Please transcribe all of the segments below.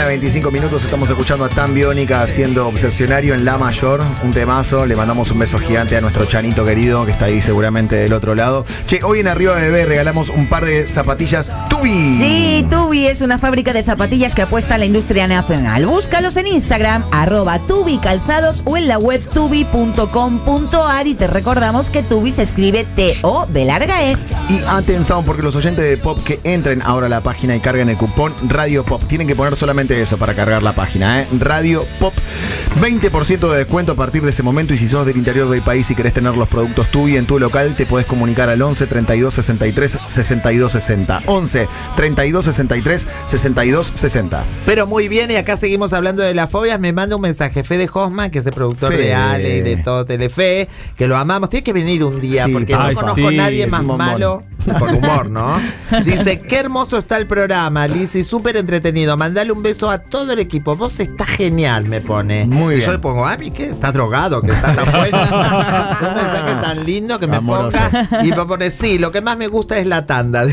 mañana, 25 minutos. Estamos escuchando a Tan Biónica haciendo Obsesionario en La Mayor. Un temazo. Le mandamos un beso gigante a nuestro Chanito querido, que está ahí seguramente del otro lado. Che, hoy en Arriba Bebé regalamos un par de zapatillas Tubi. Sí, Tubi es una fábrica de zapatillas que apuesta a la industria nacional. Búscalos en Instagram, @tubicalzados, o en la web tubi.com.ar. Y te recordamos que Tubi se escribe T-O-B-E. Y atención, porque los oyentes de Pop que entren ahora a la página y carguen el cupón Radio Pop. Tienen que poner solamente eso para cargar la página, Radio Pop. 20% de descuento a partir de ese momento. Y si sos del interior del país y querés tener los productos Tubi en tu local, te podés comunicar al 11 32 63 62 60. 11 32 63 62 60. Pero muy bien, y acá seguimos hablando de las fobias. Me manda un mensaje Fede Hoffman, que es el productor de Ale y de todo Telefe, que lo amamos. Tiene que venir un día, porque no conozco a nadie más malo. Con humor, ¿no? Dice, qué hermoso está el programa, Liz, y súper entretenido. Mandale un beso a todo el equipo. Vos estás genial, me pone. Muy bien. Y yo le pongo, ¿qué? ¿Estás drogado? Que está tan bueno. Un mensaje tan lindo que me amoroso. ponga. Y me pone, sí, lo que más me gusta es la tanda.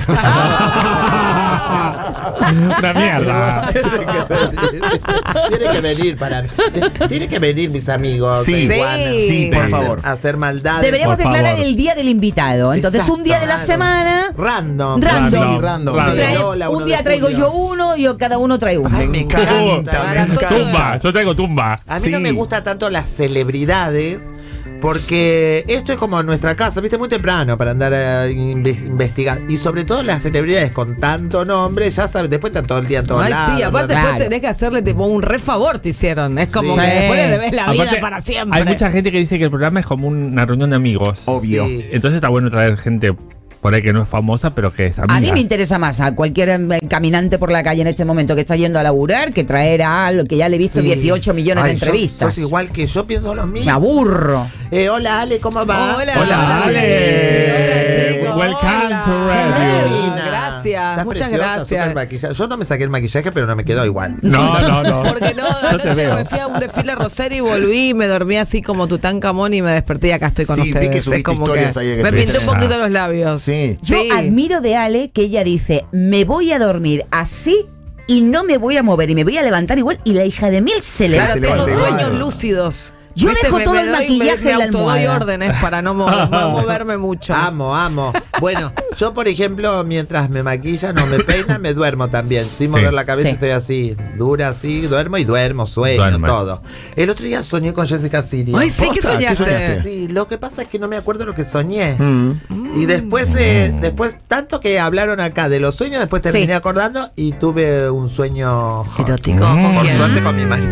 Una mierda. Tiene que venir para mí. Tiene que venir, mis amigos. Sí, sí, por favor. A hacer maldades. Deberíamos por declarar favor. el día del invitado. Entonces, Exacto, un día de la claro. semana. Random. Random. Sí, random. Uno de Trae- Lola, uno un día de traigo Julio. yo uno y cada uno trae uno. Ay, me encanta. me encanta. Tumba, yo traigo tumba. A mí no Sí. me gusta tanto las celebridades, porque esto es como en nuestra casa, viste, muy temprano para andar investigando. Y sobre todo las celebridades con tanto nombre, ya sabes, después están todo el día en todos Ay, lados. sí, aparte Claro. después tenés que hacerle tipo un re favor, te hicieron. Es como Sí. que después le debes la vida Aparte, para siempre. Hay mucha gente que dice que el programa es como una reunión de amigos. Obvio. Sí. Entonces está bueno traer gente por ahí que no es famosa, pero que es amiga. A mí me interesa más a cualquier caminante por la calle en este momento que está yendo a laburar que traer a algo que ya le he visto Sí. 18 millones de Ay, entrevistas. Sos igual que yo, pienso lo mismo. Me aburro. Hola, Ale, ¿cómo va? Hola, Ale. chicos. Welcome Hola. to Radio. Divina. Gracias, Estás muchas preciosa, gracias. súper maquillada. Yo no me saqué el maquillaje, pero no me quedó igual. No. Porque no, Yo te anoche veo. me fui a un desfile Rosario y volví y me dormí así como Tutankamón y me desperté y acá estoy con Sí, vi ustedes. que Es subiste como historias ahí de que me estuviste. pinté un poquito los labios. Sí. Yo Sí. admiro de Ale que ella dice, me voy a dormir así y no me voy a mover y me voy a levantar igual, y la hija de mil se Claro, levanta. se tengo levanta sueños igual. lúcidos. Yo ¿Viste? dejo todo el doy- maquillaje en la autodoy almohada. órdenes para no moverme mucho. Amo. Bueno, yo por ejemplo, mientras me maquillan o me peinan, me duermo también. Sin mover la cabeza, Sí. estoy así, dura así, duermo, sueño, Duerme. todo. El otro día soñé con Jessica Sirio. Ay, sí, ¿qué Posta, ¿qué soñaste? soñaste? Sí, lo que pasa es que no me acuerdo lo que soñé. Mm. Y después, tanto que hablaron acá de los sueños, después terminé Sí. acordando y tuve un sueño hot. Erótico. ¿Con Por quién? suerte con mi marido.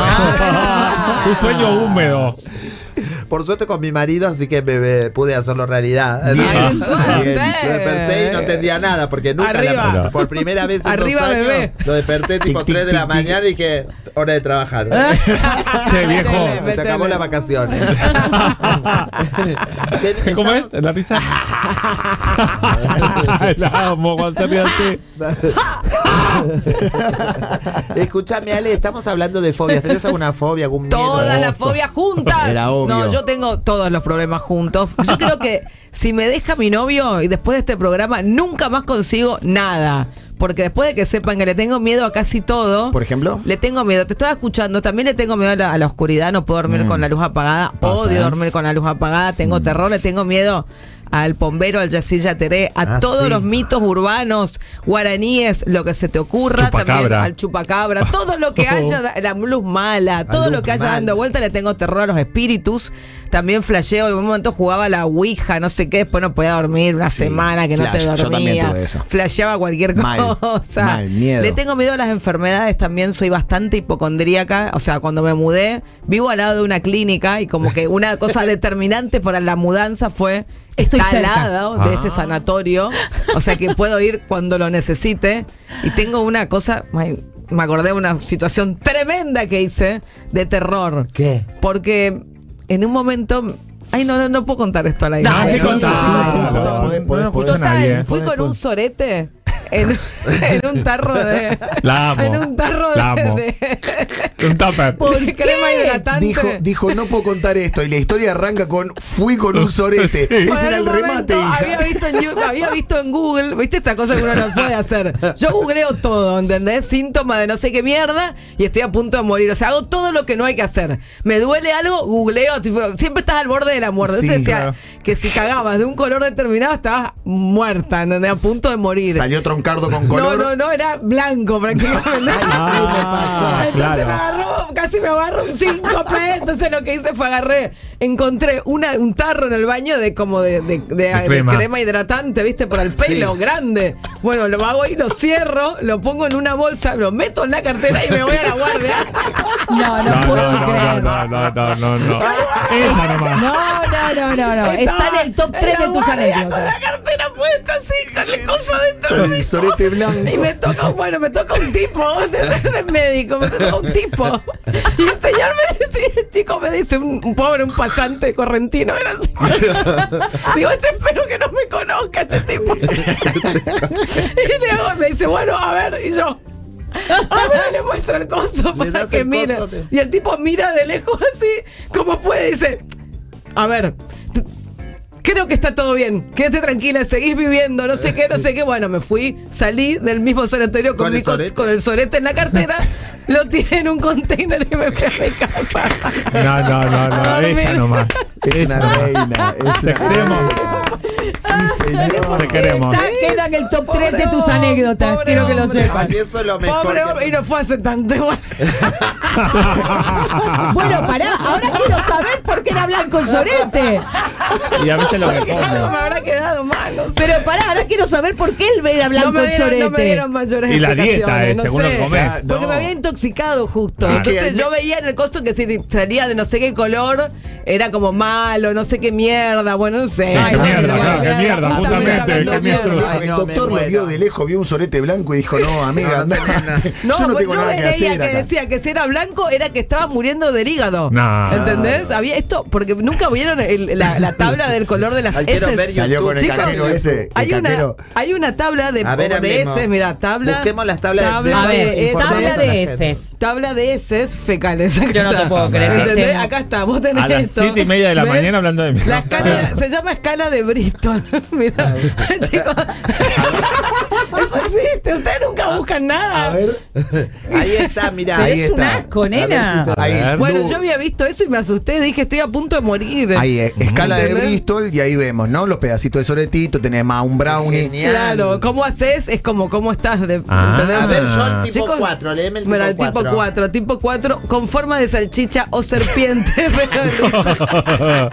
Un sueño húmedo. Por suerte con mi marido, así que me pude hacerlo realidad. Ay, qué Me suerte. desperté y no entendía nada, porque nunca Arriba. por primera vez en Arriba, 2 años bebé. lo desperté tipo Tic, tic, 3 de la tic, tic. mañana y dije, hora de trabajar. Che, viejo. Se te acabó las vacaciones. ¿Cómo es? ¿La risa? La amo cuando se ríe así. Escúchame, Ale, estamos hablando de fobias. ¿Tenés alguna fobia, algún miedo? Todas las fobias juntas. Era obvio. No, yo tengo todos los problemas juntos. Yo creo que si me deja mi novio y después de este programa nunca más consigo nada. Porque después de que sepan que le tengo miedo a casi todo. Por ejemplo. Le tengo miedo, te estaba escuchando, también le tengo miedo a la oscuridad, no puedo dormir con la luz apagada, Pasa, odio ¿eh? dormir con la luz apagada, tengo terror, le tengo miedo al pombero, al Yacilla Teré, a todos sí. los mitos urbanos, guaraníes, lo que se te ocurra, Chupacabra. también al chupacabra, todo lo que haya, la luz mala, todo luz lo que haya mala. dando vuelta, le tengo terror a los espíritus, también flasheo, en un momento jugaba a la ouija, no sé qué, después no podía dormir una Sí, semana que no flash, te yo también dormía, tuve eso. flasheaba cualquier Mal, cosa, mal, miedo. le tengo miedo a las enfermedades también, soy bastante hipocondríaca. O sea, cuando me mudé, vivo al lado de una clínica y como que una cosa determinante para la mudanza fue Estoy estar al cerca. lado de este sanatorio. O sea, que puedo ir cuando lo necesite. Y tengo una cosa, ay, me acordé de una situación tremenda que hice de terror. ¿Qué? Porque en un momento... Ay, no puedo contar esto al aire. No, sí, ¿qué contás? sí, sí, No, podés, no lo escucha Total, nadie. fui con un sorete en un tarro de. La amo. En un tarro La amo. Un tupper. de crema hidratante. Dijo, no puedo contar esto. Y la historia arranca con fui con un sorete. Ese Por era el un momento remate, hija. había visto en Google, ¿viste esa cosa que uno no puede hacer? Yo googleo todo, ¿entendés? Síntomas de no sé qué mierda y estoy a punto de morir. O sea, hago todo lo que no hay que hacer. Me duele algo, googleo. Tipo, siempre estás al borde de la muerte. Sí, Entonces decía claro. que si cagabas de un color determinado estabas muerta, ¿entendés? A punto de morir. Salió troncardo con color. No, era blanco prácticamente. Sí, me pasó. Entonces claro. casi me agarró un síncope. Entonces lo que hice fue encontré un tarro en el baño de crema hidratante, ¿viste? Para el pelo, grande. Bueno, lo hago y lo cierro, lo pongo en una bolsa, lo meto en la cartera y me voy a la guardia. No puedo creer. No. Esa nomás. No. Está en el top 3 de tus Con anécdotas. la cartera puesta así, con la cosa dentro. El sorete blanco. Y me toca un tipo de médico, me toca un tipo. Y el señor me decía, el chico me dice, un pobre, un pasante correntino, era así. Digo, espero que no me conozca este tipo. Y me dice, bueno, a ver, y yo. A ver, le muestro el coso Le para das que el mire. coso, Y el tipo mira de lejos así, como puede, dice, a ver, creo que está todo bien, quédate tranquila, seguís viviendo, no sé qué. Bueno, me fui, salí del mismo sanatorio con el sorete en la cartera, lo tiré en un container y me fui a mi casa. No, ella nomás. Es una reina. Es Te una queremos. reina. Sí, señor. Te queremos. Esa queda en el top 3 de tus Pobre anécdotas, pobre quiero que lo hombre. sepan. Y eso es lo mejor. Pobre que- hombre, y no fue hace tanto igual. Bueno, pará, ahora quiero saber por qué era blanco el sorete. Y a veces lo que Me como. habrá quedado mal, no sé. Pero pará, ahora quiero saber por qué él era blanco el sorete. No me dieron mayores Y la dieta, explicaciones, no según sé. lo que comés. Claro. Porque No. me había intoxicado justo. Ah. Entonces Es que yo veía en el costo que si salía de no sé qué color, era como malo, no sé qué mierda, bueno, no sé. Qué Ay, mierda, bueno, claro, qué mierda, justamente justamente, hablando qué mierda. mierda. Ay, El no, doctor me lo vio muero. de lejos, vio un sorete blanco y dijo, no, amiga, anda. No, Yo no tengo yo nada que leía hacer que acá. decía que si era blanco era que estaba muriendo del hígado. No. ¿Entendés? Había esto, porque nunca vieron la tabla del color de las Ay, quiero ver heces. Salió con el Chicos, cajero ese. Hay una tabla de A ver, hablemos. heces, mira, tabla. Busquemos las tablas de- A ver, heces. tabla de la gente. heces. Tabla de heces fecales. Yo no te puedo creer. ¿Entendés? Este no. Acá está, vos tenés A las esto. 7:30 de la ¿Ves? mañana hablando de mí. La escala se llama escala de Bristol. Mira, chicos. Eso existe, ustedes nunca buscan nada. A ver. Ahí está, mirá. Pero Ahí es un está. asco, A ver nena. si se- Ahí. ver. Bueno, Lu- yo había visto eso y me asusté, dije, estoy a punto de morir. Ahí, escala de ¿Entendés? Bristol, y ahí vemos, ¿no? Los pedacitos de soretito, tenés más un brownie. Genial. Claro, ¿cómo haces? Es como cómo estás. Ah. ¿entendés? A ver, yo el tipo Chicos, 4, léeme el tipo Mira, el 4. tipo 4. Tipo 4 con forma de salchicha o serpiente. Pero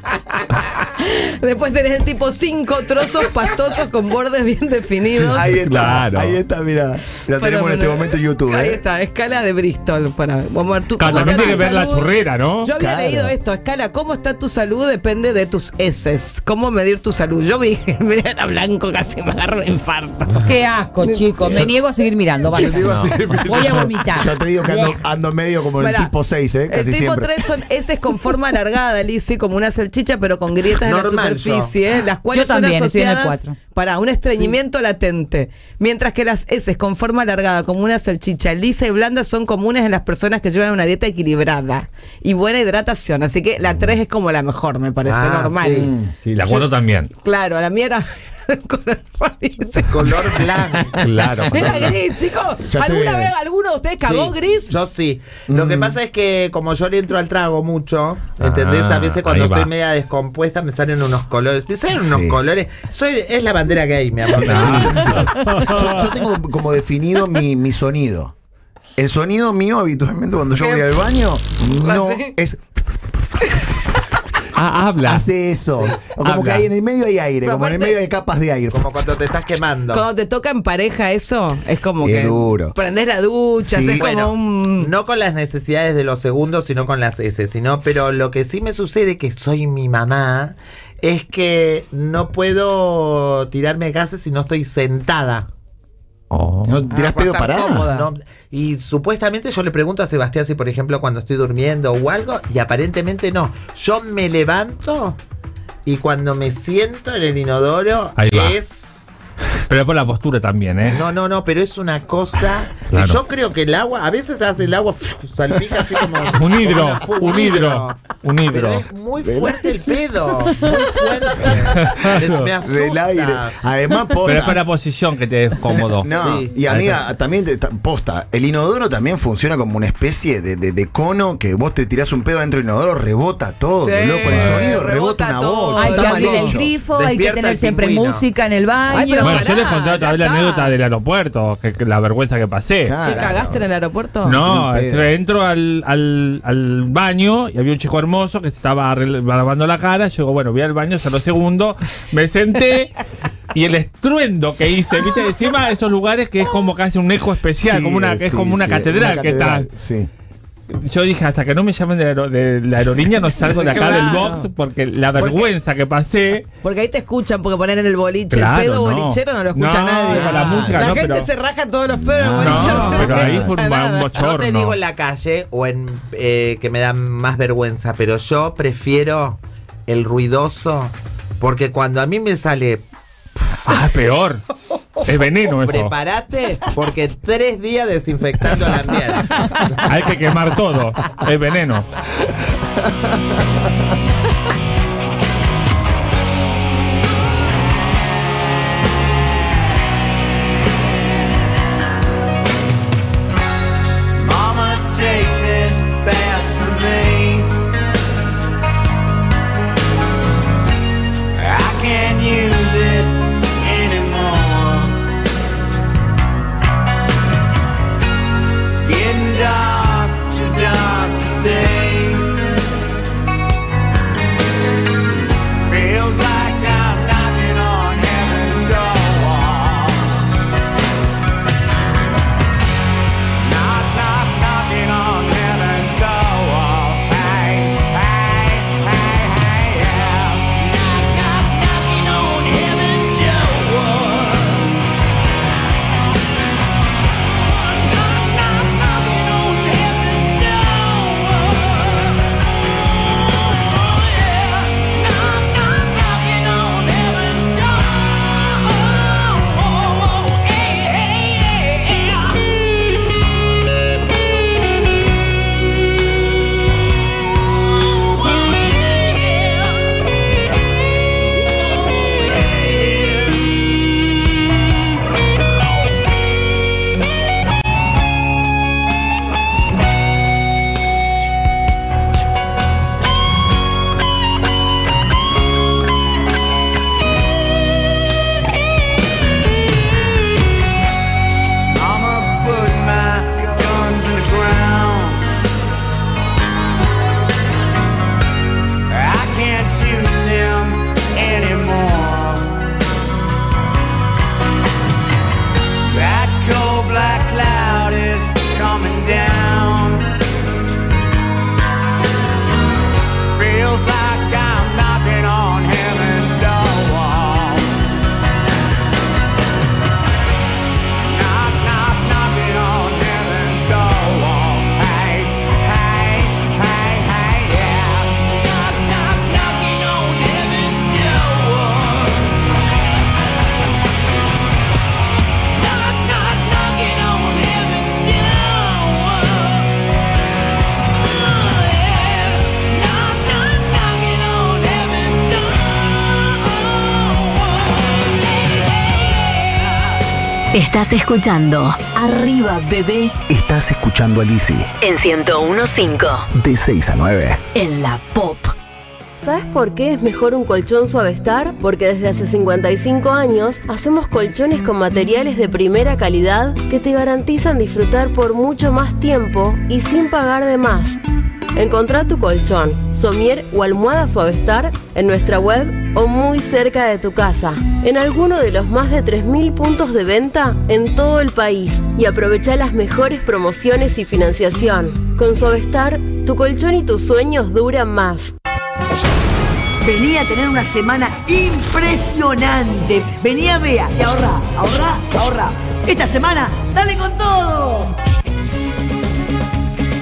después tenés el tipo 5, trozos pastosos con bordes bien definidos. Ahí está, Claro. ahí está, mira. La tenemos en este momento en YouTube. Ahí ¿eh? está, escala de Bristol. Vamos a ver Claro, ¿cómo también está tiene tu que ver la salud? churrera, ¿no? Yo había Claro. leído esto, escala, ¿cómo está tu salud? Depende de tus heces. ¿Cómo medir tu salud? Yo vi, mira, era blanco, casi me agarro un infarto. Qué asco, chicos. Me niego a seguir mirando. Basta. Yo te digo así, mira, Voy a vomitar. Yo te digo que ando medio como el Mirá, tipo 6, El casi tipo siempre. 3 son heces con forma alargada, Lizzy, como una salchicha, pero con grietas en la Normal, superficie, las cuales Yo también, son estoy en el asociadas 4. para un estreñimiento latente. Mientras que las heces con forma alargada, como una salchicha lisa y blanda, son comunes en las personas que llevan una dieta equilibrada y buena hidratación. Así que la 3 es como la mejor, me parece, Ah, normal. sí. Sí, la 4 también. Claro, la mía era color rarísimo. Color blanco. Claro. Era gris, chicos. Ya te ¿Alguna veo. vez alguno de ustedes cagó Sí, gris? Yo sí. Lo que pasa es que como yo le entro al trago mucho, ¿entendés? Ah, A veces cuando ahí va. estoy media descompuesta me salen unos colores. Me salen unos Sí. colores. Es la bandera gay, mi amor. Yo tengo como definido mi sonido. El sonido mío habitualmente cuando yo voy al baño no ¿Así? es Habla. hace eso. O como Habla. que hay en el medio hay aire, Pero como en el aparte- medio hay capas de aire. Como cuando te estás quemando. Cuando te toca en pareja eso, es como Es que duro. prendés la ducha, Sí. haces Bueno, como un... no con las necesidades de los segundos, sino con las S. Pero lo que sí me sucede, que soy mi mamá, es que no puedo tirarme gases si no estoy sentada. Oh. ¿No tirás para pedo estar parada? cómoda. No, y supuestamente yo le pregunto a Sebastián si, por ejemplo, cuando estoy durmiendo o algo, y aparentemente no. Yo me levanto y cuando me siento en el inodoro Ahí va. es Pero es por la postura también, ¿eh? No, pero es una cosa Claro. que yo creo que el agua, a veces hace el agua, salpica así como Un hidro, como un hidro. Pero es muy fuerte el pedo, muy fuerte. Me asusta. Del aire. Además, posta. Pero es por la posición que te es cómodo. No, Sí. y amiga, también posta, el inodoro también funciona como una especie de cono que vos te tirás un pedo dentro del inodoro, rebota todo, Sí, loco, el sonido rebota rebota una todo. bocha, Hay está que mal abrir el hecho. grifo, hay que Despierta tener el siempre pingüino. música en el baño. Ay, pero Bueno, pará, yo les conté otra ya vez la está. anécdota del aeropuerto, que la vergüenza que pasé. Claro. ¿Te cagaste en el aeropuerto? No, Ni pedo. entro al baño y había un chico hermoso que se estaba lavando la cara. Yo digo, bueno, voy al baño, cerró segundo, me senté y el estruendo que hice, viste, encima esos lugares que es como casi un eco especial, Sí, como una, que es sí, como una sí, catedral una que está. catedral, Sí. Yo dije, hasta que no me llamen de la aerolínea no salgo de acá Claro. del box porque la vergüenza que pasé. Porque ahí te escuchan, porque poner en el boliche Claro, el pedo no. bolichero no lo escucha No, nadie. con la música la no, gente pero- se raja todos los pedos en el boliche. No, pero ahí fue escucha un nada. bochorno. No te digo en la calle o en que me da más vergüenza, pero yo prefiero el ruidoso porque cuando a mí me sale Ah, peor. Es veneno eso. prepárate porque 3 días desinfectando el ambiente. Hay que quemar todo. Es veneno. Mama, take this bath from me. I can't use it anymore. It's getting dark, too dark to see. Feels like I'm knocking on heaven's door. Knock, knock, knocking on heaven's door. Hey, hey, hey, hey, yeah. Knock, knock, knocking on heaven's door. Knock, knock, knocking on heaven's door. Oh, yeah. Knock, knock, knocking on heaven's door. Oh, hey, hey, yeah. I'ma put my guns in the ground. I can't shoot them anymore. That cold black cloud is coming down. Feels like I'm knocking on heaven's door. Knock, knock, knocking on heaven's door. Hey, hey, hey, hey, yeah. Knock, knock, knocking on heaven's door. Knock, knock, knocking on heaven's door. Yeah. Knock, knock, knocking on heaven's door. Yeah. Estás escuchando Arriba Bebé Estás escuchando a Lizzy en 101.5 de 6 a 9. en la Pop. ¿Sabes por qué es mejor un colchón Suavestar? Porque desde hace 55 años hacemos colchones con materiales de primera calidad que te garantizan disfrutar por mucho más tiempo y sin pagar de más. Encontrá tu colchón, somier o almohada Suavestar en nuestra web o muy cerca de tu casa, en alguno de los más de 3.000 puntos de venta en todo el país, y aprovechá las mejores promociones y financiación. Con Suavestar, tu colchón y tus sueños duran más. Vení a tener una semana impresionante. Vení a Bea y ahorrá, ahorrá, ahorrá. Esta semana, dale con todo.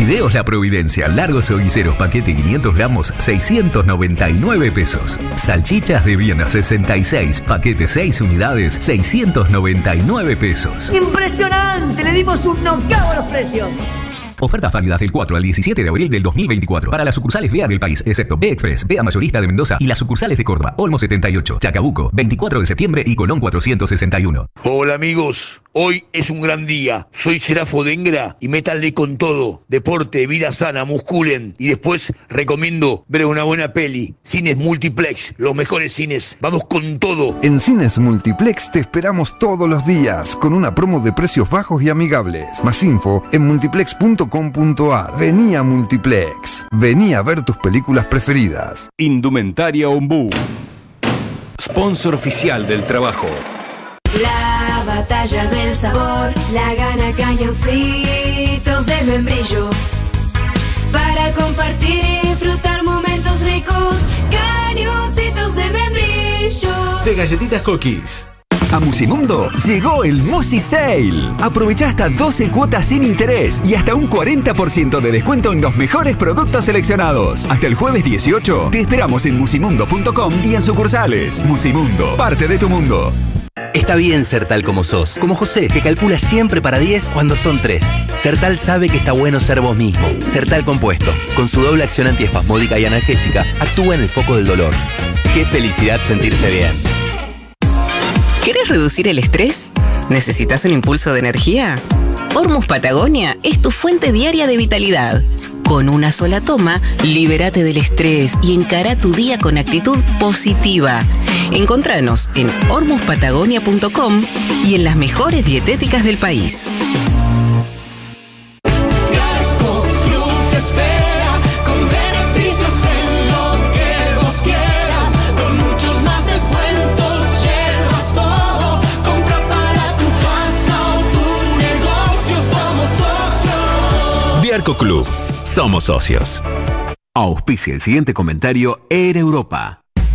Fideos La Providencia, largos o guiseros, paquete 500 gramos, 699 pesos. Salchichas de Viena 66, paquete 6 unidades, 699 pesos. ¡Impresionante! Le dimos un knockout a los precios. Ofertas válidas del 4 al 17 de abril del 2024 para las sucursales BEA del país, excepto B-Express, BEA Mayorista de Mendoza y las sucursales de Córdoba, Olmo 78, Chacabuco, 24 de septiembre y Colón 461. Hola amigos, hoy es un gran día. Soy Serafo Dengra y métanle con todo. Deporte, vida sana, musculen y después recomiendo ver una buena peli. Cines Multiplex, los mejores cines. Vamos con todo. En Cines Multiplex te esperamos todos los días con una promo de precios bajos y amigables. Más info en multiplex.com.ar. Vení a Multiplex. Vení a ver tus películas preferidas. Indumentaria Ombú, sponsor oficial del trabajo. La batalla del sabor la gana Cañoncitos de Membrillo. Para compartir y disfrutar momentos ricos, Cañoncitos de Membrillo. De galletitas cookies. A Musimundo llegó el Musi Sale. Aprovecha hasta 12 cuotas sin interés y hasta un 40% de descuento en los mejores productos seleccionados. Hasta el jueves 18 te esperamos en musimundo.com y en sucursales. Musimundo, parte de tu mundo. Está bien ser tal como sos, como José, que calcula siempre para 10 cuando son 3. Sertal sabe que está bueno ser vos mismo. Sertal Compuesto, con su doble acción antiespasmódica y analgésica, actúa en el foco del dolor. Qué felicidad sentirse bien. ¿Querés reducir el estrés? ¿Necesitas un impulso de energía? Hormuz Patagonia es tu fuente diaria de vitalidad. Con una sola toma, libérate del estrés y encara tu día con actitud positiva. Encontranos en hormuzpatagonia.com y en las mejores dietéticas del país. Diarco Club. Somos socios. Auspicia el siguiente comentario Air Europa.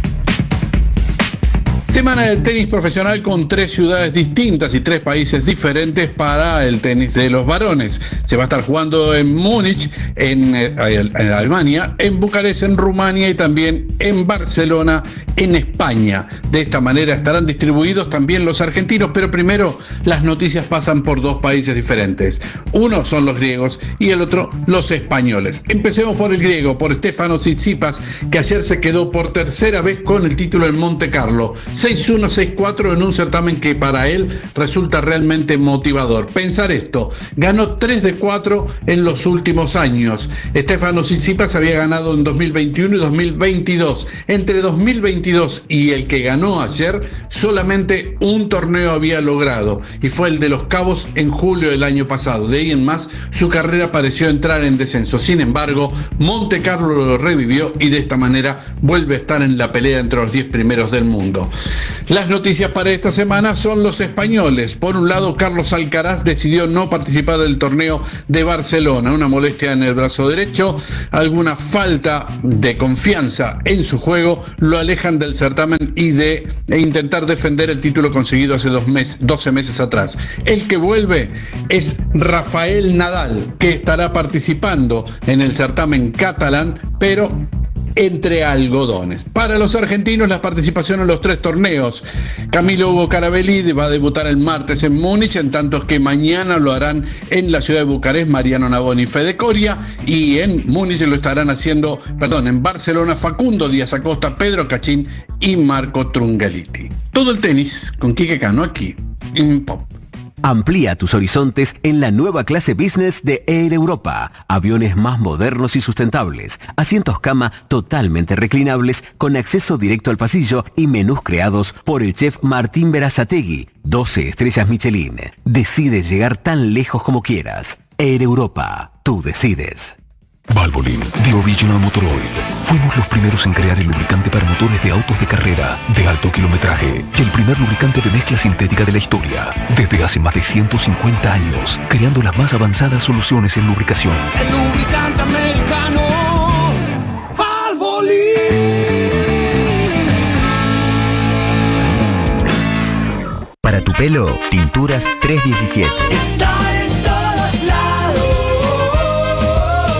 Semana del tenis profesional con 3 ciudades distintas y 3 países diferentes para el tenis de los varones. Se va a estar jugando en Múnich, en Alemania, en Bucarest, en Rumania y también en Barcelona, en España. De esta manera estarán distribuidos también los argentinos, pero primero las noticias pasan por 2 países diferentes. Uno son los griegos y el otro los españoles. Empecemos por el griego, por Stefanos Tsitsipas, que ayer se quedó por tercera vez con el título en Monte Carlo. 6-1, 6-4 en un certamen que para él resulta realmente motivador. Pensar esto, ganó 3 de 4 en los últimos años. Stefanos Tsitsipas había ganado en 2021 y 2022. Entre 2022 y el que ganó ayer, solamente un torneo había logrado, y fue el de Los Cabos en julio del año pasado. De ahí en más, su carrera pareció entrar en descenso. Sin embargo, Monte Carlo lo revivió y de esta manera vuelve a estar en la pelea entre los 10 primeros del mundo. Las noticias para esta semana son los españoles. Por un lado, Carlos Alcaraz decidió no participar del torneo de Barcelona. Una molestia en el brazo derecho, alguna falta de confianza en su juego lo alejan del certamen y de intentar defender el título conseguido hace 12 meses atrás. El que vuelve es Rafael Nadal, que estará participando en el certamen catalán, pero entre algodones. Para los argentinos, la participación en los 3 torneos. Camilo Hugo Carabelli va a debutar el martes en Múnich, en tanto que mañana lo harán en la ciudad de Bucarest Mariano Navoni y Fede Coria, y en Múnich lo estarán haciendo, en Barcelona, Facundo Díaz Acosta, Pedro Cachín y Marco Trungeliti. Todo el tenis con Quique Cano aquí en Pop. Amplía tus horizontes en la nueva clase business de Air Europa. Aviones más modernos y sustentables. Asientos cama totalmente reclinables con acceso directo al pasillo y menús creados por el chef Martín Berazategui. 12 estrellas Michelin. Decide llegar tan lejos como quieras. Air Europa. Tú decides. Valvoline, The Original Motor Oil. Fuimos los primeros en crear el lubricante para motores de autos de carrera de alto kilometraje y el primer lubricante de mezcla sintética de la historia. Desde hace más de 150 años, creando las más avanzadas soluciones en lubricación. El lubricante americano Valvoline. Para tu pelo, Tinturas 317. Estar en todos lados.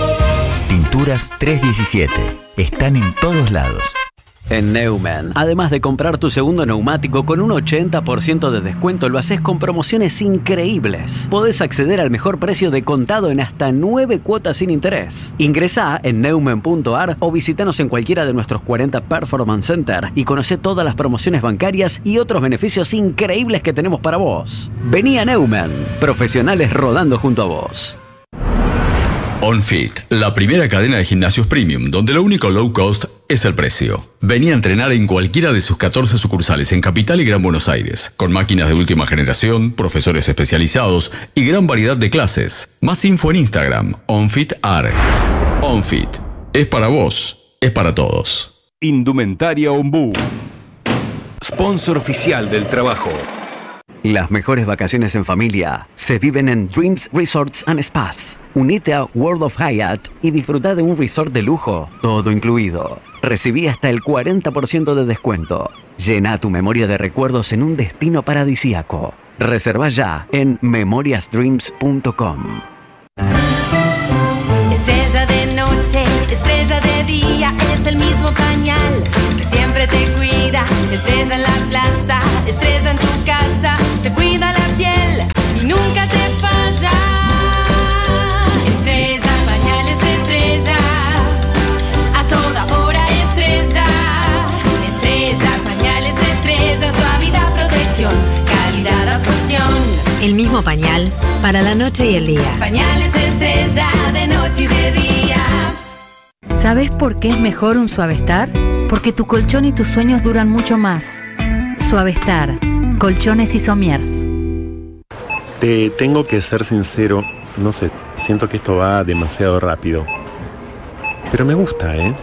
Honduras 317. Están en todos lados. En Neumann, además de comprar tu segundo neumático con un 80% de descuento, lo haces con promociones increíbles. Podés acceder al mejor precio de contado en hasta 9 cuotas sin interés. Ingresá en neumann.ar o visítanos en cualquiera de nuestros 40 Performance Center y conocé todas las promociones bancarias y otros beneficios increíbles que tenemos para vos. Vení a Neumann, profesionales rodando junto a vos. OnFit, la primera cadena de gimnasios premium, donde lo único low cost es el precio. Vení a entrenar en cualquiera de sus 14 sucursales en Capital y Gran Buenos Aires, con máquinas de última generación, profesores especializados y gran variedad de clases. Más info en Instagram, OnFitArg. OnFit, es para vos, es para todos. Indumentaria Ombú, sponsor oficial del trabajo. Las mejores vacaciones en familia se viven en Dreams Resorts and Spas. Unite a World of Hyatt y disfruta de un resort de lujo, todo incluido. Recibí hasta el 40% de descuento. Llena tu memoria de recuerdos en un destino paradisíaco. Reserva ya en memoriasdreams.com. Estrella de noche, estrella de día, es el mismo pañal que siempre te cuida. Estrella en la plaza, estrella en tu casa, te cuida la piel y nunca te falla. Estrella, pañales estrella, a toda hora estrella. Estrella, pañales estrella, suavidad, protección, calidad, absorción. El mismo pañal para la noche y el día. Pañales estrella, de noche y de día. ¿Sabes por qué es mejor un Suavestar? Porque tu colchón y tus sueños duran mucho más. Suavestar, colchones y somiers. Te tengo que ser sincero, no sé, siento que esto va demasiado rápido. Pero me gusta, ¿eh?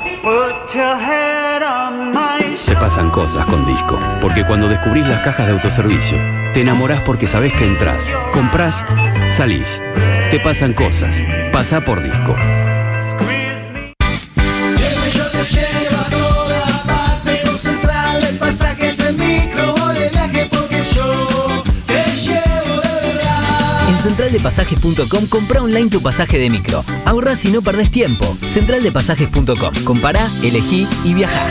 Te pasan cosas con Disco, porque cuando descubrís las cajas de autoservicio, te enamorás porque sabés que entrás, comprás, salís. Te pasan cosas. Pasá por Disco. Siempre yo te llevo a toda parte, en Central de Pasajes en micro o de viaje, porque yo te llevo de verdad. En centraldepasajes.com compra online tu pasaje de micro. Ahorrás y no perdés tiempo. Centraldepasajes.com. Compará, elegí y viajá.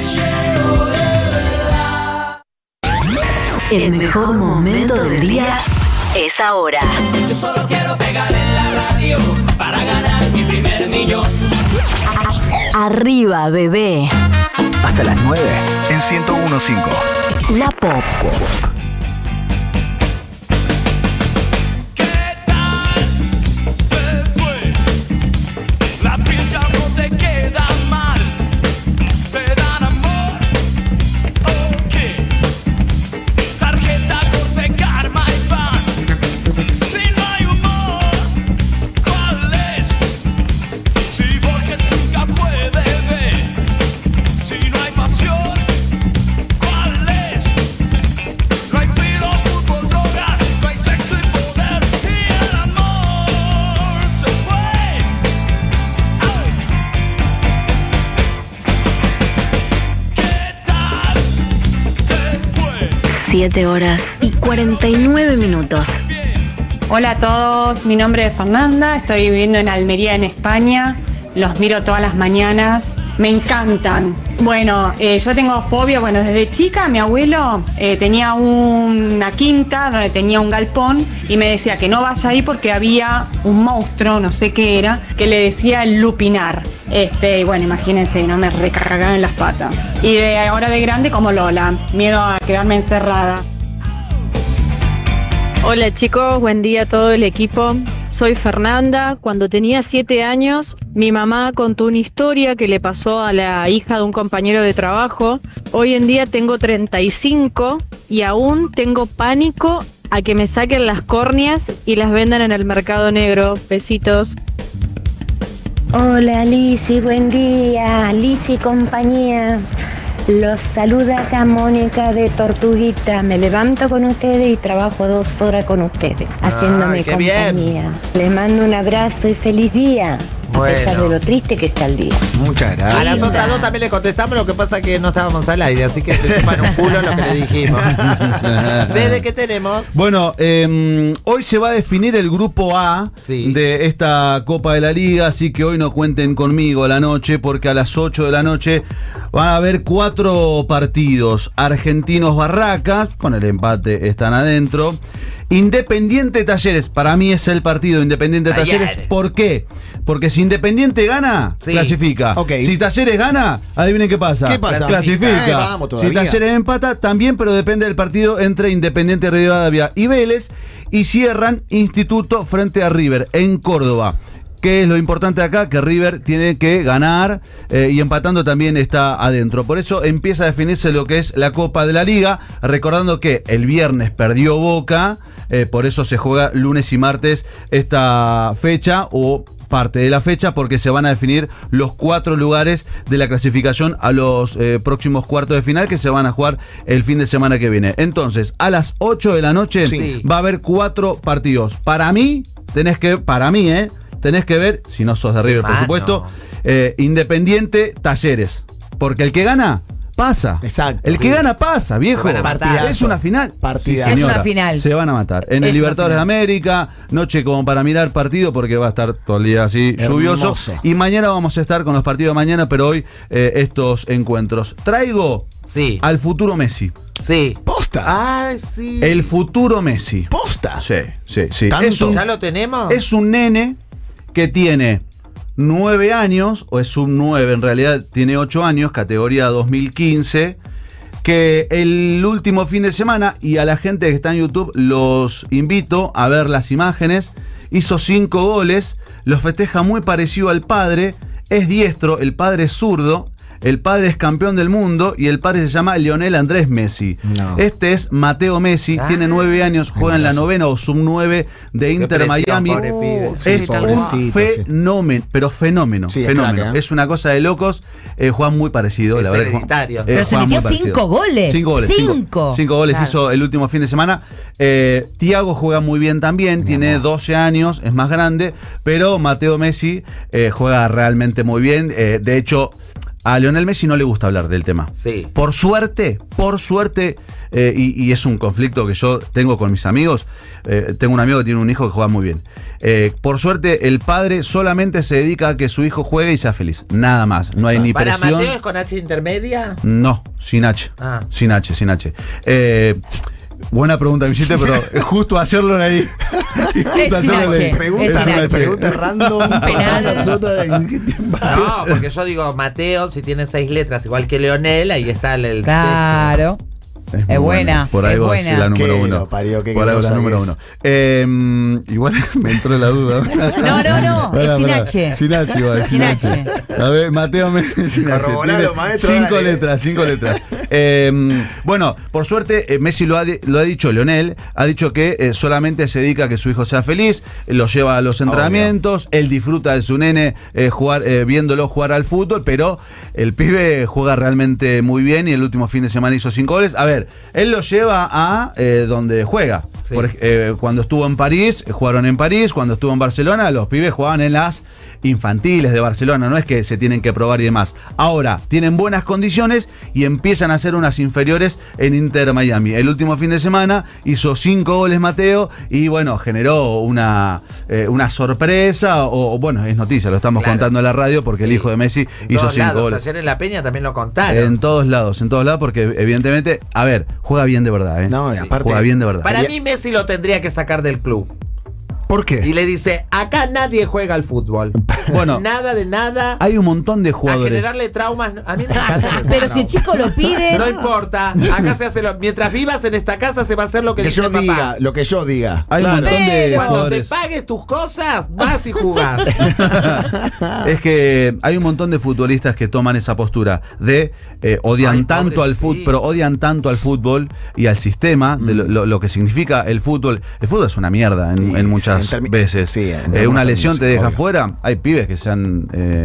El mejor momento del día es ahora. Yo solo quiero pegar en la radio para ganar mi primer millón. Arriba, bebé. Hasta las 9 en 101.5. La Pop. La piel ya no te queda mal, te dan amor, ok. Tarjeta Corte, Karma y Pan. Si no hay humor, ¿cuál es? Si Borges nunca puede ver. Si no hay pasión, ¿cuál es? No hay tiro, fútbol, drogas, no hay sexo y poder. Y el amor se fue. 7 horas y 49 minutos. Hola a todos, mi nombre es Fernanda, estoy viviendo en Almería, en España. Los miro todas las mañanas, me encantan. Bueno, yo tengo fobia, desde chica mi abuelo tenía una quinta donde tenía un galpón y me decía que no vaya ahí porque había un monstruo, no sé qué era, que le decía el lupinar. Y bueno, imagínense, no me recargaba en las patas. Y de ahora de grande como Lola, miedo a quedarme encerrada. Hola chicos, buen día a todo el equipo. Soy Fernanda. Cuando tenía 7 años, mi mamá contó una historia que le pasó a la hija de un compañero de trabajo. Hoy en día tengo 35 y aún tengo pánico a que me saquen las córneas y las vendan en el mercado negro. Besitos. Hola Lizzy, buen día. Lizzy compañía. Los saluda acá Mónica de Tortuguita. Me levanto con ustedes y trabajo 2 horas con ustedes, haciéndome qué compañía. bien. Les mando un abrazo y feliz día. A pesar de lo triste que está el día. Muchas gracias. A las otras dos también le contestamos, lo que pasa es que no estábamos al aire, así que se chupan un culo lo que le dijimos. Fede, ¿qué tenemos? Bueno, hoy se va a definir el grupo A de esta Copa de la Liga, así que hoy no cuenten conmigo a la noche, porque a las 8 de la noche van a haber 4 partidos. Argentinos Barracas, con el empate están adentro. Independiente Talleres, para mí es el partido Independiente Talleres. ¿Por qué? Porque si Independiente gana, clasifica. Si Talleres gana, adivinen qué pasa. ¿Qué pasa? Clasifica. Vamos si Talleres empata, también, pero depende del partido entre Independiente Rivadavia y Vélez. Y cierran Instituto frente a River en Córdoba. ¿Qué es lo importante acá? Que River tiene que ganar y empatando también está adentro. Por eso empieza a definirse lo que es la Copa de la Liga, recordando que el viernes perdió Boca, por eso se juega lunes y martes esta fecha o parte de la fecha, porque se van a definir los 4 lugares de la clasificación a los próximos cuartos de final que se van a jugar el fin de semana que viene. Entonces, a las 8 de la noche va a haber 4 partidos. Para mí, tenés que ver, si no sos de River, por supuesto, Independiente Talleres. Porque el que gana, pasa. Exacto. El que gana, pasa, viejo. Es una final. Es una final. Se van a matar. En el Libertadores de América, noche como para mirar partido, porque va a estar todo el día así lluvioso. Y mañana vamos a estar con los partidos de mañana, pero hoy estos encuentros. Traigo al futuro Messi. Posta. Ay, sí. El futuro Messi. Posta. Sí. ¿Ya lo tenemos? Es un nene que tiene 9 años, o es un 9, en realidad tiene 8 años, categoría 2015, que el último fin de semana, y a la gente que está en YouTube los invito a ver las imágenes, hizo 5 goles, los festeja muy parecido al padre, es diestro, el padre es zurdo. El padre es campeón del mundo y el padre se llama Lionel Andrés Messi. Este es Mateo Messi, tiene 9 años, juega en la 9ª o sub-9 de Inter Miami. Es un fenómeno, pero fenómeno. Fenómeno. Es una cosa de locos. Juega muy parecido. Es la verdad, hereditario. Pero se metió 5 goles. 5 goles. 5 goles hizo el último fin de semana. Thiago juega muy bien también, tiene 12 años, es más grande, pero Mateo Messi juega realmente muy bien. De hecho, a Lionel Messi no le gusta hablar del tema. Por suerte, y es un conflicto que yo tengo con mis amigos. Tengo un amigo que tiene un hijo que juega muy bien. Por suerte, el padre solamente se dedica a que su hijo juegue y sea feliz. Nada más. No hay ni presión. ¿Para Mateo es con H intermedia? No, sin H. Sin H. Buena pregunta, me hiciste, pero justo hacerlo ahí. Pregunta random. No, porque yo digo, Mateo, si tiene 6 letras, igual que Leonel, ahí está el. Claro. Es buena. Por ahí vos, la número 1. Por ahí vos, la número 1. Igual me entró la duda. No. Es sin H. Sin H, igual. Sin H. A ver, Mateo Messi sin H. 5 letras. Bueno, por suerte, Messi lo ha dicho, Lionel, ha dicho que solamente se dedica a que su hijo sea feliz, lo lleva a los entrenamientos, él disfruta de su nene viéndolo jugar al fútbol, pero el pibe juega realmente muy bien y el último fin de semana hizo 5 goles. A ver, él lo lleva a donde juega. Cuando estuvo en París, jugaron en París. Cuando estuvo en Barcelona, los pibes jugaban en las infantiles de Barcelona. No es que se tienen que probar y demás. Ahora, tienen buenas condiciones y empiezan a hacer unas inferiores en Inter Miami. El último fin de semana hizo 5 goles Mateo y bueno, generó una sorpresa. O bueno, es noticia, lo estamos contando en la radio porque el hijo de Messi hizo 5 goles. Ayer en La Peña también lo contaron. En todos lados, porque evidentemente, a ver, juega bien de verdad, No, y aparte, juega bien de verdad. Para mí Messi lo tendría que sacar del club. ¿Por qué? Y le dice, acá nadie juega al fútbol. Bueno, nada de nada. Hay un montón de jugadores. A generarle traumas. A mí me encanta. Pero si el chico lo pide. No importa. Acá se hace mientras vivas en esta casa se va a hacer lo que dice yo diga, papá. Lo que yo diga. Hay un montón de cuando jugadores. te pagues tus cosas, vas y jugás. Es que hay un montón de futbolistas que toman esa postura de odian tanto al fútbol, pero odian tanto al fútbol y al sistema de lo que significa el fútbol. El fútbol es una mierda en muchas muchas veces. Sí, una lesión te deja obvio. fuera. Hay pibes que se han,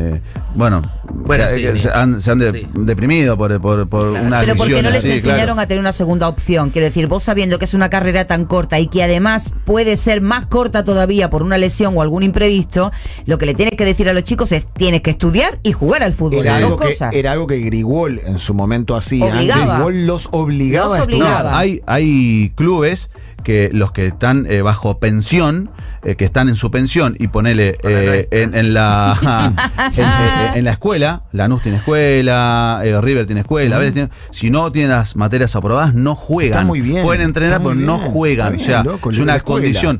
sí, se han deprimido por una Pero lesión. porque no les así, enseñaron claro. a tener una segunda opción. Quiero decir, vos sabiendo que es una carrera tan corta y que además puede ser más corta todavía por una lesión o algún imprevisto, lo que le tienes que decir a los chicos es: tienes que estudiar y jugar al fútbol. Era Dos algo, cosas. era algo que Grigol en su momento hacía. Obligaba. Grigol los obligaba Los a estudiar. obligaba. Hay clubes que los que están bajo pensión, que están en su pensión y ponele en la en la escuela, Lanús tiene escuela, River tiene escuela, Vélez tiene, si no tienen las materias aprobadas no juegan. Está muy bien. Pueden entrenar está pero muy no bien. juegan, Está o sea, bien, loco, es la una escuela. condición.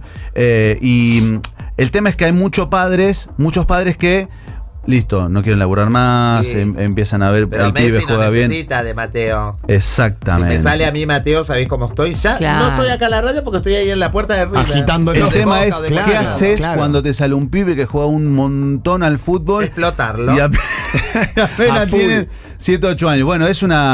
Y el tema es que hay muchos padres que listo, no quieren laburar más, Sí. empiezan a ver Pero el pibe Messi no juega bien. necesita de Mateo. Exactamente. Si me sale a mí Mateo, ¿sabéis cómo estoy? Ya Claro. no estoy acá en la radio porque estoy ahí en la puerta de River. Agitando El Los de tema Boca es, o de ¿qué Boca. haces claro. cuando te sale un pibe que juega un montón al fútbol? Explotarlo. Y apenas A full. tiene 7, 8 años. Bueno,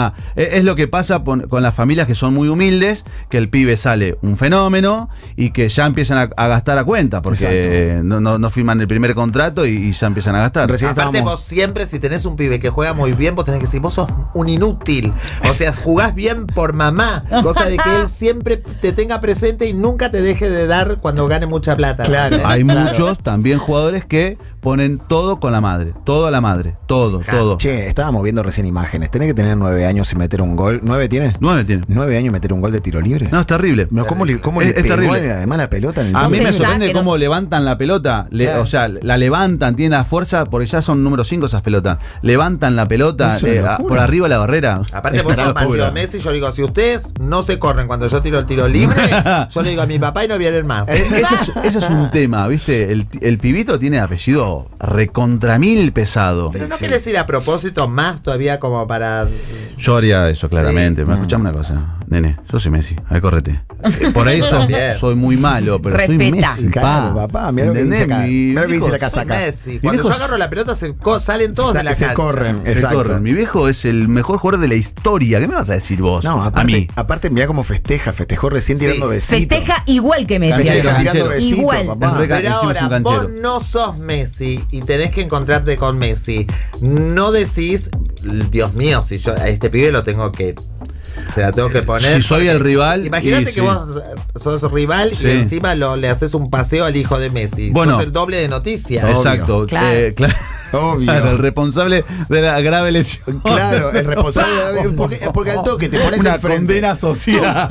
es lo que pasa con las familias que son muy humildes, que el pibe sale un fenómeno y que ya empiezan a gastar a cuenta, porque no firman el primer contrato y ya empiezan a gastar. Aparte vos siempre, si tenés un pibe que juega muy bien, vos tenés que decir, vos sos un inútil. O sea, jugás bien por mamá. Cosa de que él siempre te tenga presente y nunca te deje de dar cuando gane mucha plata. Claro. Hay muchos también jugadores que ponen todo con la madre, todo a la madre, todo. Che, estábamos viendo recién imágenes. Tenés que tener 9 años y meter un gol. ¿9 tiene? 9 tiene. 9 años y meter un gol de tiro libre. No, es terrible. No, ¿cómo le Es pegó terrible. además la pelota en el A tiro mí me libre? sorprende que no- cómo levantan la pelota. Claro. O sea, la levantan, tienen la fuerza, porque ya son número 5 esas pelotas. Levantan la pelota Es una locura. por arriba de la barrera. Aparte vos sos Mateo Messi, yo digo, si ustedes no se corren cuando yo tiro el tiro libre, yo le digo a mi papá y no vienen más. Ese es un tema, ¿viste? El pibito tiene apellido recontra mil pesado. Pero no querés ir a propósito más todavía como para... Yo haría eso, claramente. Me escuchame una cosa, nene. Yo soy Messi. A ver, correte. Por ahí soy muy malo, pero soy Respeta. Messi. Claro, papá, mirá lo que dice acá. Mirá lo que dice la casaca. Messi. Cuando yo agarro la pelota salen todos de la Se cancha. corren, Se exacto. corren. Mi viejo es el mejor jugador de la historia. ¿Qué me vas a decir vos? No, a mí. aparte mirá cómo festejó recién Sí. tirando besitos. Festeja igual que Messi. Festeja además. tirando besitos, Igual. papá. Pero Encima es ahora, un vos canchero. no sos Messi y tenés que encontrarte con Messi. No decís, Dios mío, si yo a este pibe lo tengo que... Se la tengo que poner. Si soy el rival. Imagínate y que sí. vos sos rival Sí. y encima le haces un paseo al hijo de Messi. Bueno. Sos el doble de noticias. Exacto. Claro. Obvio. Claro, el responsable de la grave lesión. Claro, el responsable. Porque al toque te pones Una enfrente. condena social.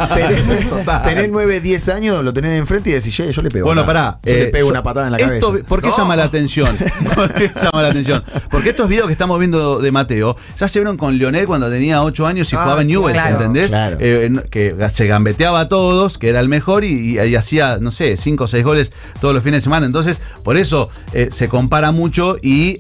Tenés 9, 10 años, lo tenés enfrente y decís, yo le pego. Bueno, una- pará. Yo le pego una patada en la esto, cabeza. ¿Por qué llama la atención? ¿Por qué llama la atención? Porque estos videos que estamos viendo de Mateo ya se vieron con Lionel cuando tenía 8 años y jugaba en Newell's, claro, ¿entendés? claro. Que se gambeteaba a todos, que era el mejor y hacía, no sé, 5 o 6 goles todos los fines de semana. Entonces, por eso se compara mucho y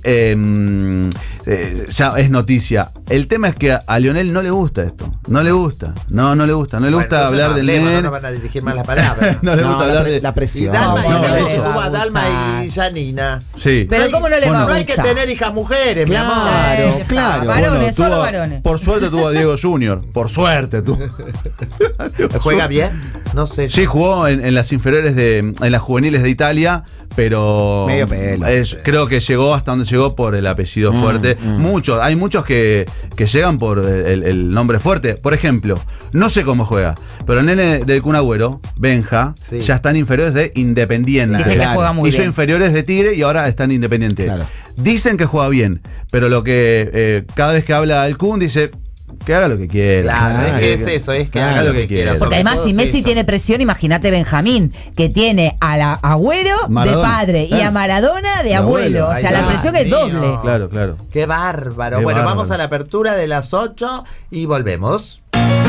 ya es noticia. El tema es que a Lionel no le gusta esto. No le gusta. No le gusta. No le gusta hablar del No nene. nos van a dirigir más las palabras. No le gusta hablar de la Y presión. Dalma, No, y luego eso. tuvo a Dalma y Janina. Sí. Pero ¿cómo no le va a No hay que gustar? tener hijas mujeres, mi amor. Claro. Varones, Bueno, solo tuvo- varones. Por suerte tuvo a Diego Junior. Por suerte tuvo. ¿Juega bien? No sé. Sí, jugó en las inferiores en las juveniles de Italia, pero Medio pelo. creo que llegó hasta donde llegó por el apellido fuerte. Hay muchos que llegan por el nombre fuerte. Por ejemplo, no sé cómo juega, pero el nene del Kun Agüero, Benja, Sí. ya están inferiores de Independiente. Dice que juega muy Hizo bien. inferiores de Tigre y ahora está en Independiente. Claro. Dicen que juega bien, pero lo que cada vez que habla el Kun dice que haga lo que quiera. Claro, es que es eso, es que haga lo que quiera. Porque Sobre además, todo si es Messi eso. tiene presión, imagínate Benjamín, que tiene a Agüero Maradona. de padre y a Maradona de abuelo. O sea, Ay, la Dios presión es mío. doble. Claro, claro. Qué bárbaro. Qué Bueno, bárbaro. vamos a la apertura de las 8 y volvemos.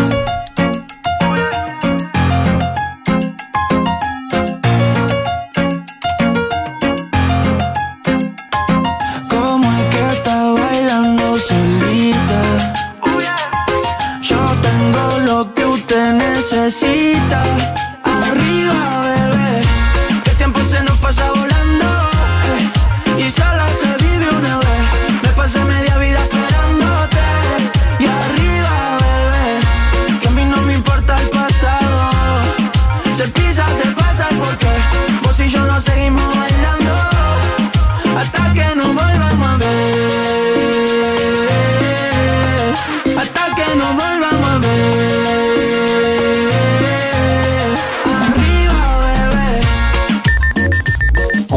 Como es que está bailando solita. Yo tengo lo que usted necesita. Arriba, bebé. Que el tiempo se nos pasa volando. Y solo se vive una vez. Me pasé media vida esperándote. Y arriba, bebé.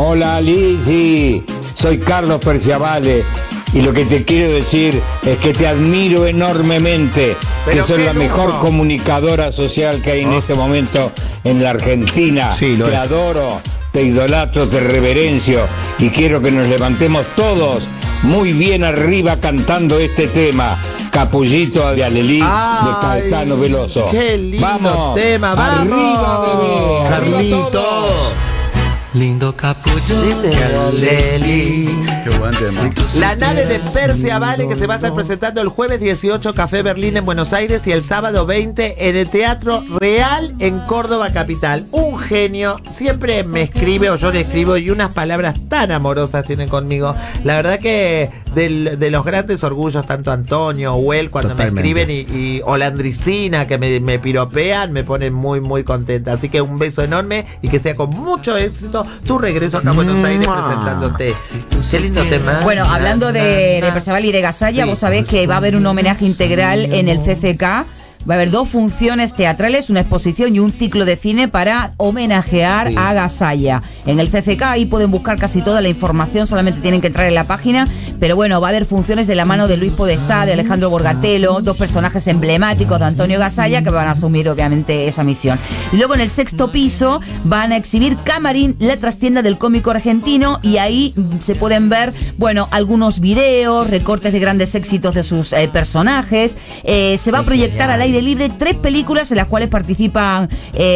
Hola Lizzy, soy Carlos Perciavale y lo que te quiero decir es que te admiro enormemente, que sos la mejor comunicadora social que hay en este momento en la Argentina. Sí, lo te es. adoro, te idolatro, te reverencio y quiero que nos levantemos todos muy bien arriba cantando este tema. Capullito de Alelí de Caetano Veloso. Qué lindo vamos, tema, vamos. arriba bebé, Carlitos. Lindo capullo de Alelí. Qué buen tema. La nave de Perciavale que se va a estar presentando el jueves 18 Café Berlín en Buenos Aires y el sábado 20 en el Teatro Real en Córdoba capital. Un genio, siempre me escribe o yo le escribo y unas palabras tan amorosas tienen conmigo. La verdad que de los grandes orgullos, tanto Antonio o él cuando Totalmente. me escriben o la Andricina que me piropean, me ponen muy muy contenta. Así que un beso enorme y que sea con mucho éxito tu regreso acá a Buenos Aires presentándote. Qué lindo tema. Bueno, hablando de Perciavale y de Gasalla, vos sabés que va a haber un homenaje integral en el CCK. Va a haber 2 funciones teatrales, una exposición y un ciclo de cine para homenajear a Gasalla. En el CCK ahí pueden buscar casi toda la información, solamente tienen que entrar en la página. Pero bueno, va a haber funciones de la mano de Luis Podestá, de Alejandro Borgatello, 2 personajes emblemáticos de Antonio Gasalla que van a asumir obviamente esa misión. Y luego en el 6º piso van a exhibir Camarín, la trastienda del cómico argentino, y ahí se pueden ver, bueno, algunos videos, recortes de grandes éxitos de sus personajes. Se va a proyectar al aire libre 3 películas en las cuales participan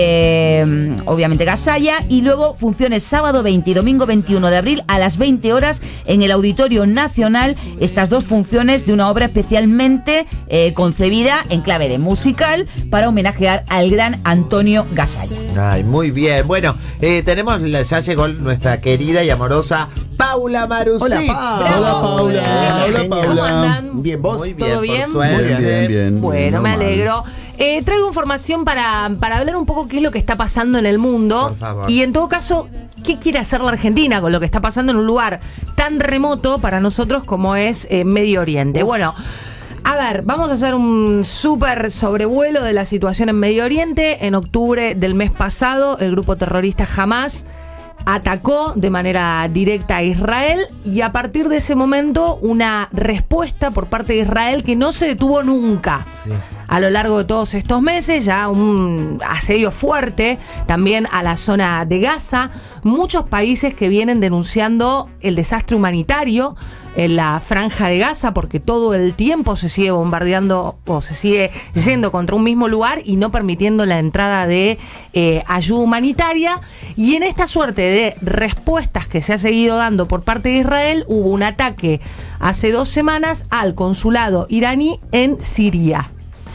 obviamente Gasalla, y luego funciones sábado 20 y domingo 21 de abril a las 20 horas en el Auditorio Nacional, estas 2 funciones de una obra especialmente concebida en clave de musical para homenajear al gran Antonio Gasalla. Ay, muy bien. Bueno, tenemos, ya llegó nuestra querida y amorosa Paula Marusí. Hola, Paula. Hola, Paula. ¿Cómo andan? Bien, ¿vos? Muy bien, ¿Todo bien? por suerte. Bien. Bueno, No me mal. alegro. Traigo información para hablar un poco qué es lo que está pasando en el mundo. Por favor. Y en todo caso, qué quiere hacer la Argentina con lo que está pasando en un lugar tan remoto para nosotros como es Medio Oriente. Bueno, a ver, vamos a hacer un súper sobrevuelo de la situación en Medio Oriente. En octubre del mes pasado, el grupo terrorista Hamas atacó de manera directa a Israel, y a partir de ese momento una respuesta por parte de Israel que no se detuvo nunca. Sí. A lo largo de todos estos meses, ya un asedio fuerte también a la zona de Gaza. Muchos países que vienen denunciando el desastre humanitario en la franja de Gaza, porque todo el tiempo se sigue bombardeando o se sigue yendo contra un mismo lugar y no permitiendo la entrada de ayuda humanitaria. Y en esta suerte de respuestas que se ha seguido dando por parte de Israel, hubo un ataque hace 2 semanas al consulado iraní en Siria.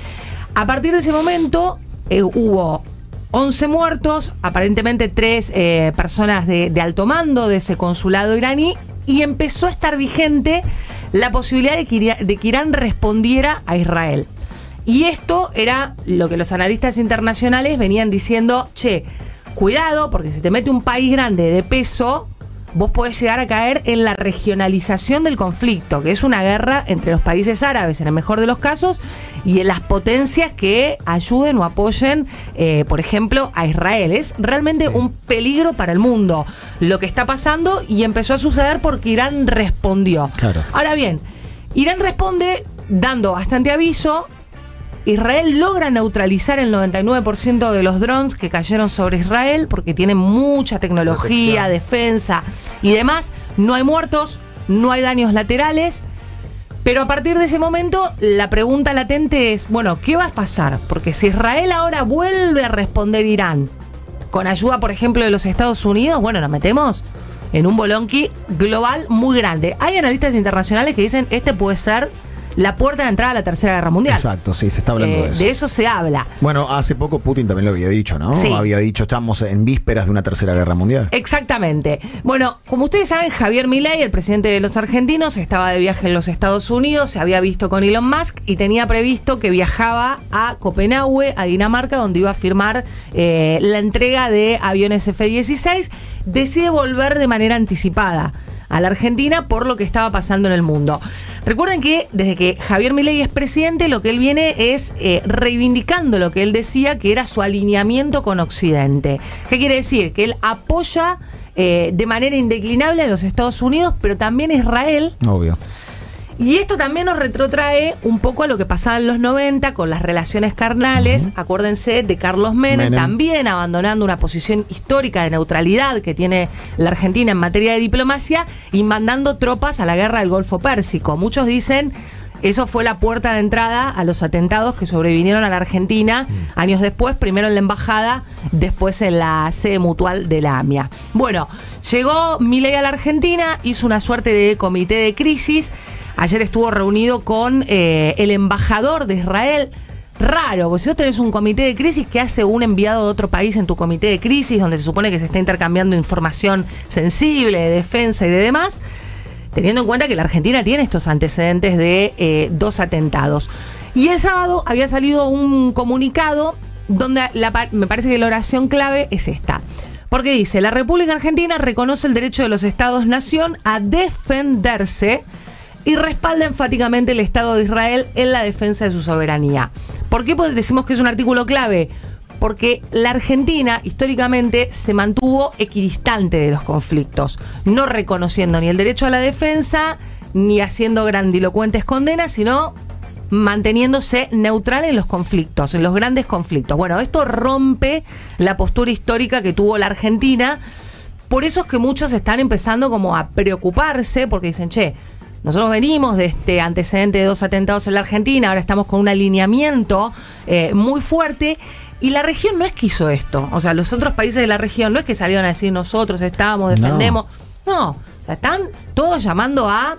A partir de ese momento hubo 11 muertos, aparentemente 3 personas de alto mando de ese consulado iraní, y empezó a estar vigente la posibilidad de que Irán respondiera a Israel. Y esto era lo que los analistas internacionales venían diciendo: che, cuidado, porque si te mete un país grande de peso, vos podés llegar a caer en la regionalización del conflicto, que es una guerra entre los países árabes, en el mejor de los casos, y en las potencias que ayuden o apoyen, por ejemplo, a Israel. Es realmente un peligro para el mundo lo que está pasando, y empezó a suceder porque Irán respondió. Claro. Ahora bien, Irán responde dando bastante aviso. Israel logra neutralizar el 99% de los drones que cayeron sobre Israel, porque tienen mucha tecnología, defensa y demás. No hay muertos, no hay daños laterales. Pero a partir de ese momento, la pregunta latente es, bueno, ¿qué va a pasar? Porque si Israel ahora vuelve a responder Irán con ayuda, por ejemplo, de los Estados Unidos, bueno, nos metemos en un bolonqui global muy grande. Hay analistas internacionales que dicen, este puede ser la puerta de entrada a la Tercera Guerra Mundial. Exacto, sí, se está hablando de eso. De eso se habla. Bueno, hace poco Putin también lo había dicho, ¿no? Sí. Había dicho, estamos en vísperas de una Tercera Guerra Mundial. Exactamente. Bueno, como ustedes saben, Javier Milei, el presidente de los argentinos, estaba de viaje en los Estados Unidos, se había visto con Elon Musk y tenía previsto que viajaba a Copenhague, a Dinamarca, donde iba a firmar la entrega de aviones F-16. Decide volver de manera anticipada a la Argentina por lo que estaba pasando en el mundo. Recuerden que desde que Javier Milei es presidente, lo que él viene es reivindicando lo que él decía que era su alineamiento con Occidente. ¿Qué quiere decir? Que él apoya de manera indeclinable a los Estados Unidos, pero también a Israel. Obvio. Y esto también nos retrotrae un poco a lo que pasaba en los 90 con las relaciones carnales. Acuérdense de Carlos Menem, también abandonando una posición histórica de neutralidad que tiene la Argentina en materia de diplomacia y mandando tropas a la guerra del Golfo Pérsico. Muchos dicen eso fue la puerta de entrada a los atentados que sobrevinieron a la Argentina años después, primero en la embajada, después en la sede mutual de la AMIA. Bueno, llegó Milei a la Argentina, hizo una suerte de comité de crisis. Ayer estuvo reunido con el embajador de Israel. Raro, porque si vos tenés un comité de crisis, ¿qué hace un enviado de otro país en tu comité de crisis, donde se supone que se está intercambiando información sensible de defensa y de demás? Teniendo en cuenta que la Argentina tiene estos antecedentes de 2 atentados. Y el sábado había salido un comunicado donde me parece que la oración clave es esta. Porque dice, la República Argentina reconoce el derecho de los Estados-nación a defenderse y respalda enfáticamente el Estado de Israel en la defensa de su soberanía. ¿Por qué decimos que es un artículo clave? Porque la Argentina históricamente se mantuvo equidistante de los conflictos, no reconociendo ni el derecho a la defensa, ni haciendo grandilocuentes condenas, sino manteniéndose neutral en los conflictos, en los grandes conflictos. Bueno, esto rompe la postura histórica que tuvo la Argentina. Por eso es que muchos están empezando como a preocuparse, porque dicen, che, nosotros venimos de este antecedente de 2 atentados en la Argentina, ahora estamos con un alineamiento muy fuerte, y la región no es que hizo esto. O sea, los otros países de la región no es que salieron a decir nosotros estamos, defendemos. No, o sea, están todos llamando a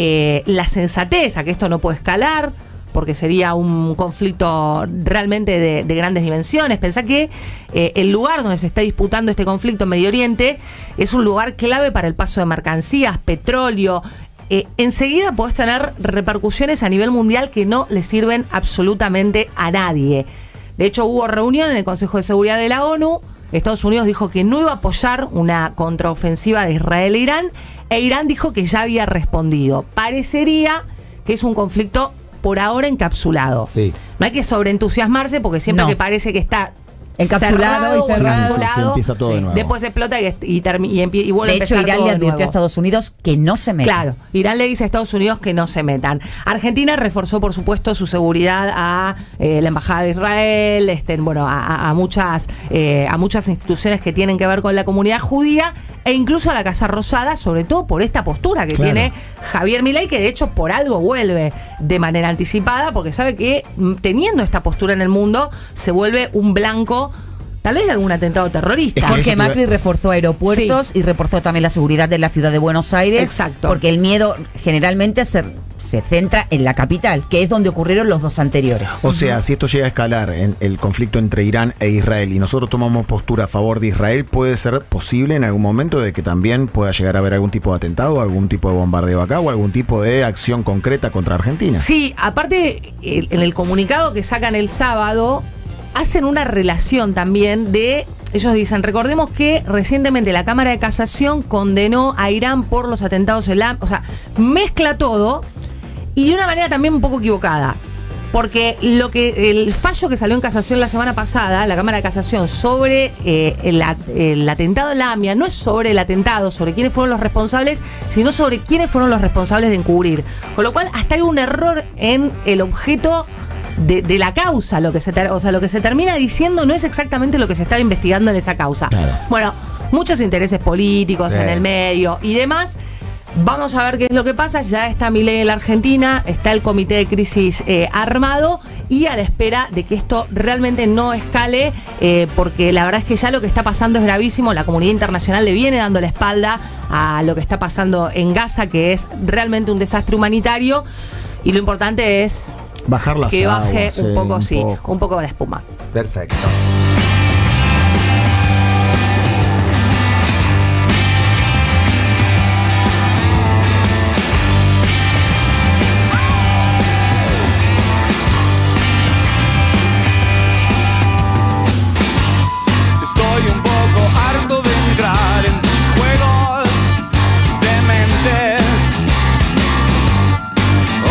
la sensatez, a que esto no puede escalar, porque sería un conflicto realmente de grandes dimensiones. Pensá que el lugar donde se está disputando este conflicto en Medio Oriente es un lugar clave para el paso de mercancías, petróleo. Enseguida podés tener repercusiones a nivel mundial que no le sirven absolutamente a nadie. De hecho, hubo reunión en el Consejo de Seguridad de la ONU. Estados Unidos dijo que no iba a apoyar una contraofensiva de Israel e Irán, e Irán dijo que ya había respondido. Parecería que es un conflicto por ahora encapsulado. Sí. No hay que sobreentusiasmarse, porque siempre que parece que está encapsulado y cerrado, se empieza todo de nuevo. Después explota y vuelve a empezar. De hecho, Irán todo le advirtió a Estados Unidos que no se metan. Claro, Irán le dice a Estados Unidos que no se metan. Argentina reforzó, por supuesto, su seguridad a la Embajada de Israel, bueno, a muchas instituciones que tienen que ver con la comunidad judía, e incluso a la Casa Rosada, sobre todo por esta postura que tiene Javier Milei, que de hecho por algo vuelve de manera anticipada, porque sabe que teniendo esta postura en el mundo se vuelve un blanco tal vez de algún atentado terrorista. Porque Macri reforzó aeropuertos y reforzó también la seguridad de la ciudad de Buenos Aires. Exacto. Porque el miedo generalmente se centra en la capital, que es donde ocurrieron los 2 anteriores. O sea, si esto llega a escalar en el conflicto entre Irán e Israel y nosotros tomamos postura a favor de Israel, ¿puede ser posible en algún momento de que también pueda llegar a haber algún tipo de atentado, algún tipo de bombardeo acá o algún tipo de acción concreta contra Argentina? Sí, aparte, en el comunicado que sacan el sábado, hacen una relación también de... Ellos dicen, recordemos que recientemente la Cámara de Casación condenó a Irán por los atentados en la... O sea, mezcla todo y de una manera también un poco equivocada. Porque el fallo que salió en casación la semana pasada, la Cámara de Casación, sobre el atentado en la AMIA, no es sobre el atentado, sobre quiénes fueron los responsables, sino sobre quiénes fueron los responsables de encubrir. Con lo cual, hasta hay un error en el objeto de la causa. Lo que se termina diciendo no es exactamente lo que se estaba investigando en esa causa. Claro. Bueno, muchos intereses políticos en el medio y demás. Vamos a ver qué es lo que pasa. Ya está Milei en la Argentina, está el comité de crisis armado y a la espera de que esto realmente no escale, porque la verdad es que ya lo que está pasando es gravísimo. La comunidad internacional le viene dando la espalda a lo que está pasando en Gaza, que es realmente un desastre humanitario, y lo importante es bajar las que aguas, baje un poco la espuma. Perfecto. Estoy un poco harto de entrar en tus juegos de mente.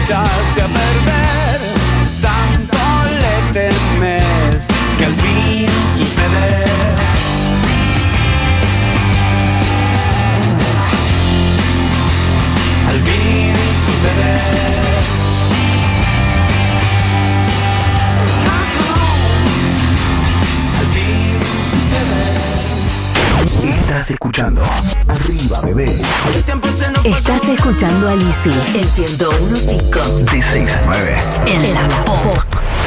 echaste a perder. Tanto le temes que al fin sucede. Al fin sucede. Estás escuchando Arriba, Bebé. Estás escuchando a Lizzy en 101.5. De 6 a 9. En la Pop.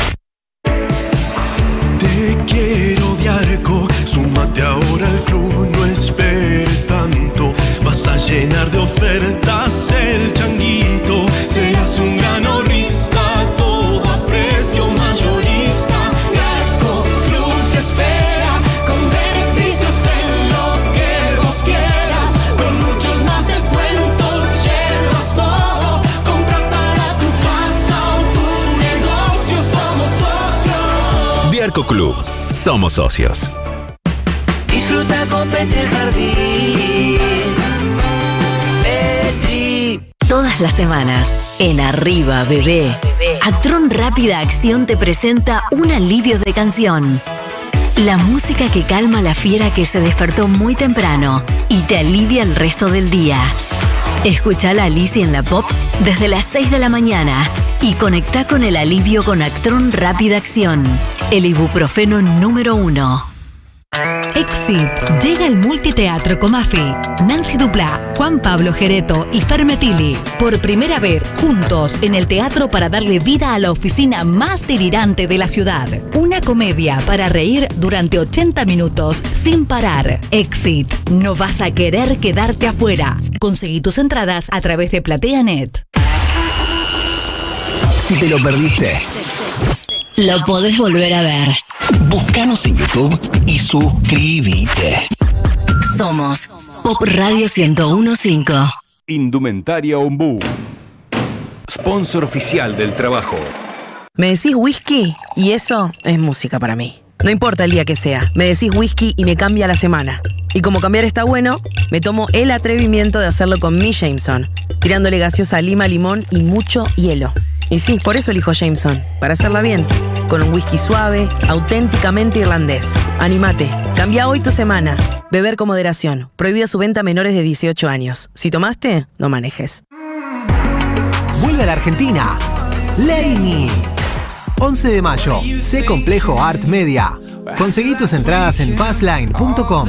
Te quiero de arco, súmate ahora al club, no esperes tanto. Vas a llenar de ofertas el changuito. Serás un gran ahorrista, todo a precio mayorista. De Arco Club te espera, con beneficios en lo que vos quieras. Con muchos más descuentos llevas todo. Compra para tu casa o tu negocio, somos socios. De Arco Club, somos socios. Disfruta con Petri el jardín. Petri. Todas las semanas, en Arriba, Bebé, Actron Rápida Acción te presenta un alivio de canción. La música que calma la fiera que se despertó muy temprano y te alivia el resto del día. Escuchala a Lizzy en la Pop desde las 6 de la mañana y conectá con el alivio con Actron Rápida Acción, el ibuprofeno número 1. Exit. Llega el multiteatro Comafi. Nancy Duplá, Juan Pablo Gereto y Fermetili. Por primera vez, juntos en el teatro para darle vida a la oficina más delirante de la ciudad. Una comedia para reír durante 80 minutos sin parar. Exit. No vas a querer quedarte afuera. Conseguí tus entradas a través de PlateaNet. Si te lo perdiste, Lo podés volver a ver. búscanos en YouTube y suscríbete. Somos Pop Radio 101.5. Indumentaria Ombú. Sponsor oficial del trabajo. Me decís whisky y eso es música para mí. No importa el día que sea, me decís whisky y me cambia la semana. Y como cambiar está bueno, me tomo el atrevimiento de hacerlo con mi Jameson, tirándole gaseosa, lima, limón y mucho hielo. Y sí, por eso elijo Jameson, para hacerla bien, con un whisky suave, auténticamente irlandés. Anímate, cambia hoy tu semana. Beber con moderación, prohibida su venta a menores de 18 años. Si tomaste, no manejes. Vuelve a la Argentina, Laney. 11 de mayo, C Complejo Art Media. Conseguí tus entradas en passline.com.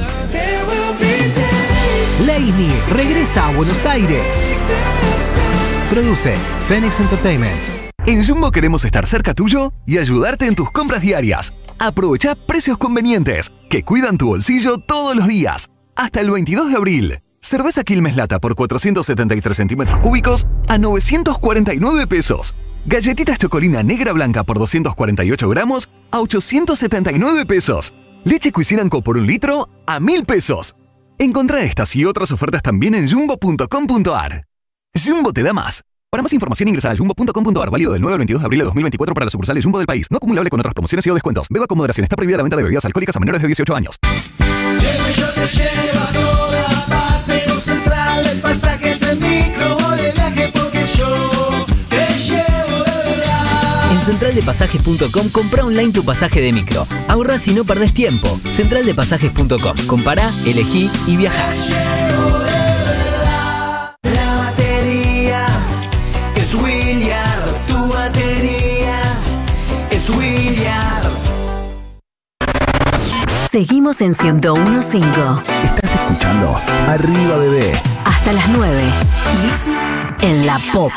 Laney regresa a Buenos Aires. Produce Phoenix Entertainment. En Jumbo queremos estar cerca tuyo y ayudarte en tus compras diarias. Aprovecha precios convenientes que cuidan tu bolsillo todos los días. Hasta el 22 de abril. Cerveza Quilmes Lata por 473 centímetros cúbicos a 949 pesos. Galletitas Chocolina Negra Blanca por 248 gramos a 879 pesos. Leche Cuisine Co por 1 litro a 1000 pesos. Encontrá estas y otras ofertas también en jumbo.com.ar. Jumbo te da más. Para más información ingresa a jumbo.com.ar. Válido del 9 al 22 de abril de 2024 para las sucursales Jumbo del país. No acumulable con otras promociones y o descuentos. Beba con moderación. Está prohibida la venta de bebidas alcohólicas a menores de 18 años. Siempre yo te llevo a toda parte. No Central de Pasajes en micro o de viaje porque yo te llevo de verdad. En centraldepasajes.com compra online tu pasaje de micro. Ahorrás y no perdés tiempo. Centraldepasajes.com. Compará, elegí y viajá. La batería es Williard. Tu batería es Williard. Seguimos en 101.5. Estás escuchando Arriba, Bebé. Hasta las 9. Lizzy en la Pop.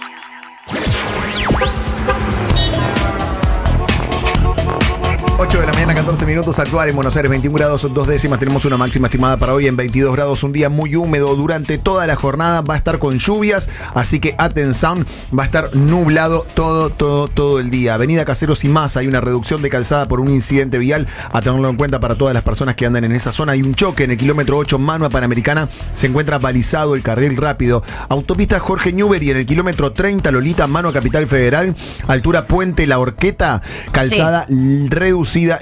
8 de la mañana, 14 minutos, actual en Buenos Aires, 21 grados 2 décimas. Tenemos una máxima estimada para hoy en 22 grados. Un día muy húmedo durante toda la jornada. Va a estar con lluvias, así que atención, va a estar nublado todo el día. Avenida Caseros y más, hay una reducción de calzada por un incidente vial. A tenerlo en cuenta para todas las personas que andan en esa zona. Hay un choque en el kilómetro 8, mano a Panamericana. Se encuentra balizado el carril rápido. Autopista Jorge Newbery en el kilómetro 30, Lolita, mano a Capital Federal. Altura Puente La Horqueta, calzada reducida en estos momentos.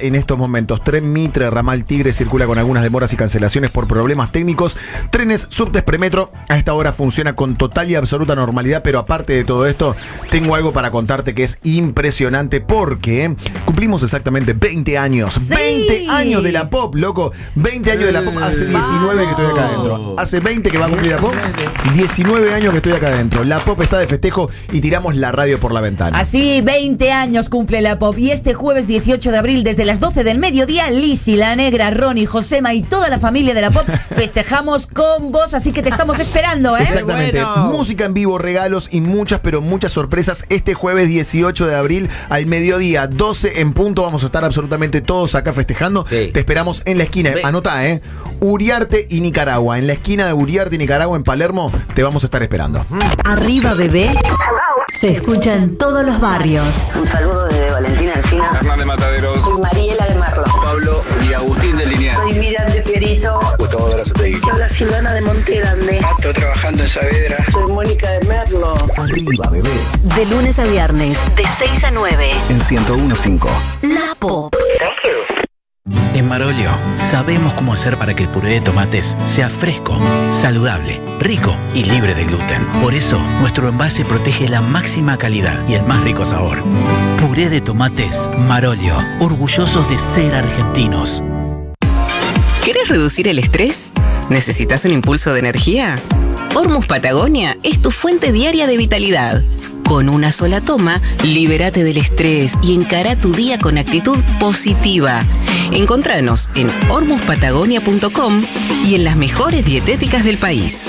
momentos. Tren Mitre, Ramal Tigre circula con algunas demoras y cancelaciones por problemas técnicos. Trenes Subtes Premetro a esta hora funciona con total y absoluta normalidad, pero aparte de todo esto, tengo algo para contarte que es impresionante porque cumplimos exactamente 20 años. Sí. 20 años de la pop, loco. 20 años de la pop. Hace 19 que estoy acá adentro. Hace 20 que va a cumplir la pop. 19 años que estoy acá adentro. La pop está de festejo y tiramos la radio por la ventana. Así, 20 años cumple la pop. Y este jueves 18 de abril, desde las 12 del mediodía, Lizzy, La Negra, Ronnie, Josema y toda la familia de la pop festejamos con vos. Así que te estamos esperando, ¿eh? Exactamente. Bueno. Música en vivo, regalos y muchas, pero muchas sorpresas. Este jueves 18 de abril al mediodía, 12 en punto. Vamos a estar absolutamente todos acá festejando. Sí. Te esperamos en la esquina. Anotá, Uriarte y Nicaragua. En la esquina de Uriarte y Nicaragua, en Palermo, te vamos a estar esperando. Arriba Bebé se escucha en todos los barrios. Un saludo desde Valentina Alsina. Hernán de Mataderos. Soy Mariela de Merlo. Pablo y Agustín de Liniers. Soy Miriam de Fierito. Gustavo de Arazategui. Hola, Silvana de Montegrande. Estoy trabajando en Saavedra. Soy Mónica de Merlo. Arriba, bebé. De lunes a viernes, de 6 a 9. En 101.5. La Pop. En Marolio sabemos cómo hacer para que el puré de tomates sea fresco, saludable, rico y libre de gluten. Por eso, nuestro envase protege la máxima calidad y el más rico sabor. Puré de tomates Marolio, orgullosos de ser argentinos. ¿Querés reducir el estrés? ¿Necesitas un impulso de energía? Hormuz Patagonia es tu fuente diaria de vitalidad. Con una sola toma, libérate del estrés y encara tu día con actitud positiva. Encontranos en hormuzpatagonia.com y en las mejores dietéticas del país.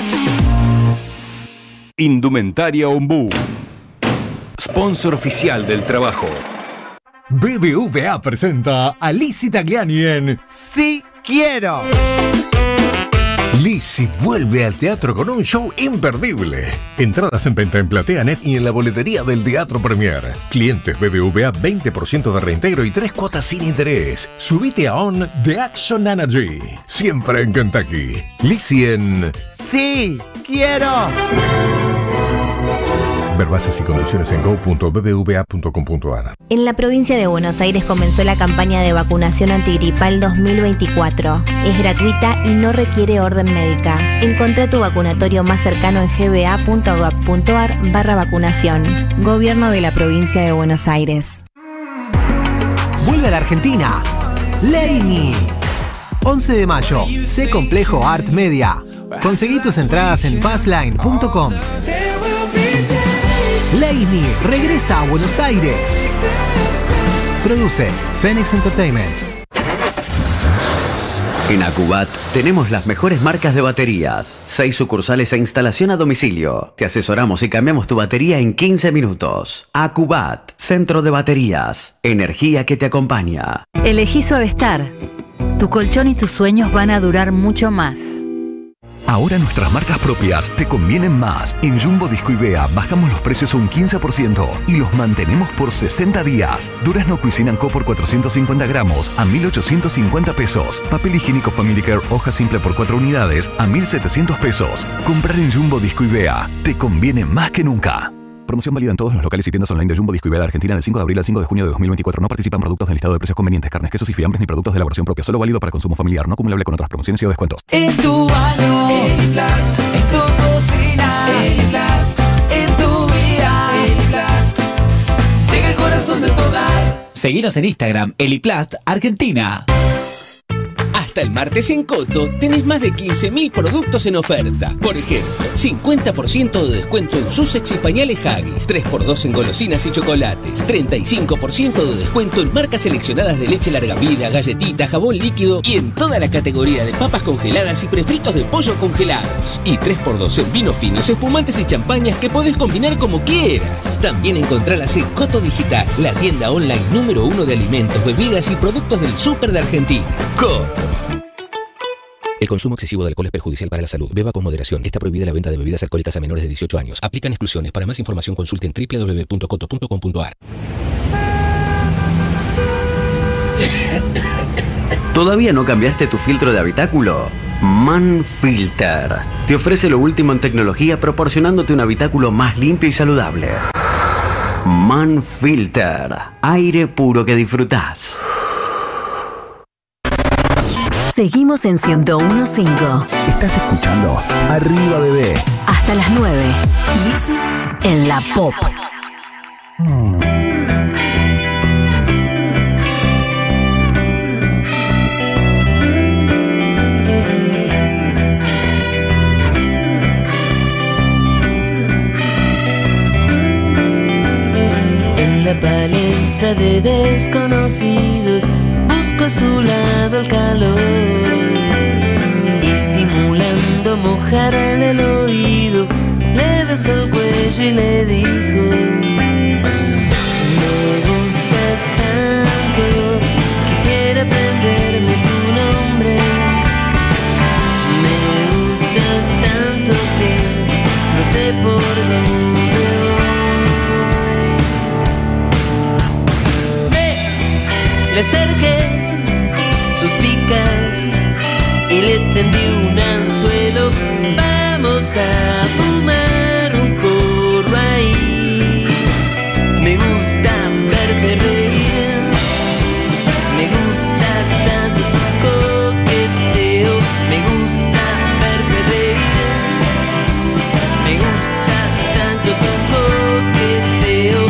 Indumentaria Ombú, sponsor oficial del trabajo. BBVA presenta a Lizzy Tagliani en Sí Quiero. Lizzy vuelve al teatro con un show imperdible. Entradas en venta en PlateaNet y en la boletería del Teatro Premier. Clientes BBVA 20% de reintegro y 3 cuotas sin interés. Subite a On The Action Energy. Siempre en Kentucky. Lizzy en Sí Quiero. Ver bases y condiciones en go.bbva.com.ar. En la provincia de Buenos Aires comenzó la campaña de vacunación antigripal 2024. Es gratuita y no requiere orden médica. Encontrá tu vacunatorio más cercano en gba.gov.ar/vacunación. Gobierno de la provincia de Buenos Aires. Vuelve a la Argentina. Leini. 11 de mayo, C Complejo Art Media. Conseguí tus entradas en passline.com. Leini regresa a Buenos Aires. Produce Phoenix Entertainment. En Acubat tenemos las mejores marcas de baterías. 6 sucursales e instalación a domicilio. Te asesoramos y cambiamos tu batería en 15 minutos. Acubat, centro de baterías. Energía que te acompaña. Elegí Suavestar. Tu colchón y tus sueños van a durar mucho más. Ahora nuestras marcas propias te convienen más. En Jumbo Disco y Bea bajamos los precios un 15% y los mantenemos por 60 días. Durazno Cuisine & Co por 450 gramos a 1.850 pesos. Papel higiénico Family Care hoja simple por 4 unidades a 1.700 pesos. Comprar en Jumbo Disco y Bea te conviene más que nunca. Promoción válida en todos los locales y tiendas online de Jumbo Disco y Bea de Argentina del 5 de abril al 5 de junio de 2024. No participan productos del listado de precios convenientes, carnes, quesos y fiambres ni productos de elaboración propia. Solo válido para consumo familiar, no acumulable con otras promociones y o descuentos. En tu baño, Eliplast, en tu cocina, Eliplast, en tu vida, Eliplast, llega el corazón de todas. Seguinos en Instagram, Eliplast Argentina. Hasta el martes en Coto tenés más de 15.000 productos en oferta. Por ejemplo, 50% de descuento en Sussex y pañales Haggis, 3x2 en golosinas y chocolates, 35% de descuento en marcas seleccionadas de leche larga vida, galletitas, jabón líquido y en toda la categoría de papas congeladas y prefritos de pollo congelados. Y 3x2 en vinos finos, espumantes y champañas que podés combinar como quieras. También encontralas en Coto Digital, la tienda online número 1 de alimentos, bebidas y productos del súper de Argentina. Coto. El consumo excesivo de alcohol es perjudicial para la salud. Beba con moderación. Está prohibida la venta de bebidas alcohólicas a menores de 18 años. Aplican exclusiones. Para más información consulte en www.coto.com.ar. ¿Todavía no cambiaste tu filtro de habitáculo? Manfilter te ofrece lo último en tecnología proporcionándote un habitáculo más limpio y saludable. Manfilter, aire puro que disfrutás. Seguimos en 101.5. Estás escuchando Arriba Bebé. Hasta las 9. Lizzy en la Pop. En la palestra de desconocidos busco a su lado el calor y simulando mojarle el oído le besó el cuello y le dijo: me gustas tanto, quisiera aprenderme tu nombre. Me gustas tanto que no sé por dónde voy. Le acerqué suspicaz y le tendí un anzuelo. Vamos a fumar un porro ahí. Me gusta verte reír, me gusta tanto tu coqueteo. Me gusta verte reír, me gusta tanto tu coqueteo.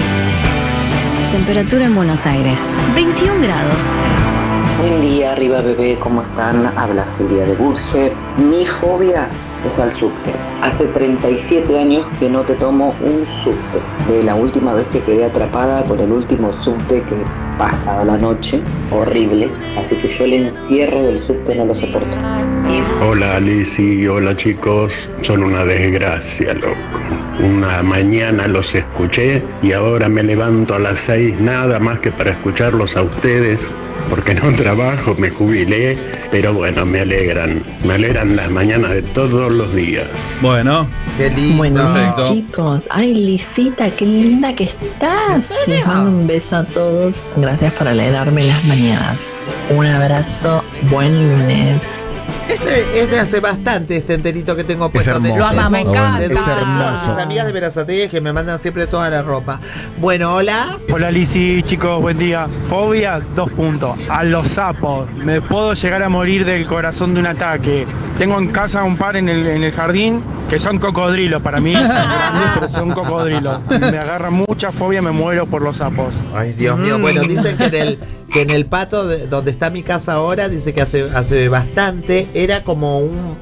Temperatura en Buenos Aires, 21 grados. Buen día, arriba bebé, ¿cómo están? Habla Silvia de Burge. Mi fobia es al subte. Hace 37 años que no te tomo un subte. De la última vez que quedé atrapada con el último subte que pasaba la noche, horrible. Así que yo el encierro del subte no lo soporto. Hola Lizzy, hola chicos, son una desgracia, loco. Una mañana los escuché y ahora me levanto a las 6 nada más que para escucharlos a ustedes, porque no trabajo, me jubilé, pero bueno, me alegran las mañanas de todos los días. Bueno, qué lindo. Bueno, chicos, ay Lisita, qué linda que estás. Les mando un beso a todos, gracias por alegrarme las mañanas. Un abrazo, buen lunes. Este es de hace bastante, este enterito que tengo puesto. Lo amamos, me encanta. Es hermoso. Mis amigas de Verazategui que me mandan siempre toda la ropa. Bueno, hola. Hola Lizzy, chicos, buen día. Fobia, 2 puntos. A los sapos. Me puedo llegar a morir del corazón de un ataque. Tengo en casa un par en el jardín que son cocodrilos. Para mí son grandes, pero son cocodrilos. Me agarra mucha fobia, me muero por los sapos. Ay, Dios mío. Bueno, dicen que en el pato donde está mi casa ahora, dice que hace bastante era como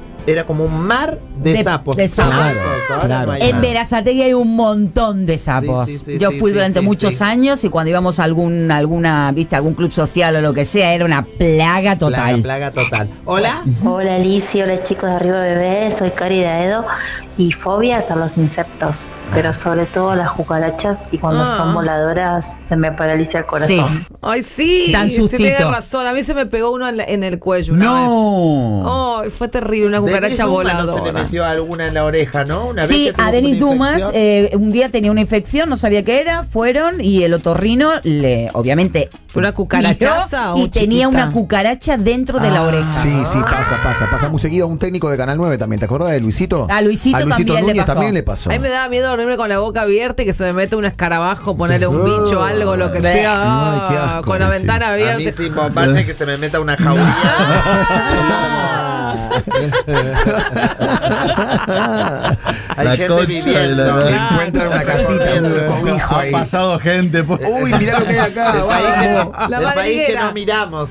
un mar de sapos. De sapos. Claro. En Verazategui hay un montón de sapos. Yo fui durante muchos años y cuando íbamos a algún club social o lo que sea, era una plaga total. Plaga total. Hola. Hola Lizzy, hola chicos de Arriba Bebé, soy Cari de Aedo. Y fobias a los insectos, pero sobre todo las cucarachas, y cuando son voladoras se me paraliza el corazón. Sí. Ay, sí, Dan sí, tienes razón. A mí se me pegó uno en el cuello una vez. Oh, fue terrible, una cucaracha voladora. Se le metió alguna en la oreja, ¿no? Una sí, vez que a Denis Dumas un día tenía una infección, no sabía qué era, fueron y el otorrino obviamente una cucarachaza y tenía una cucaracha dentro de la oreja. Sí, pasa muy seguido. Un técnico de Canal 9 también, ¿te acuerdas de Luisito? A Luisito Núñez también le pasó. A mí me daba miedo dormirme con la boca abierta y que se me mete un escarabajo, ponerle un bicho, algo, lo que sea. Ay, qué asco, con la ventana abierta. A mí sin bombacha que se me meta una jauría. Hay gente viviendo. Encuentran una casita, un cobijo ahí. Ha pasado gente. Uy, mirá lo que hay acá. El país que no miramos.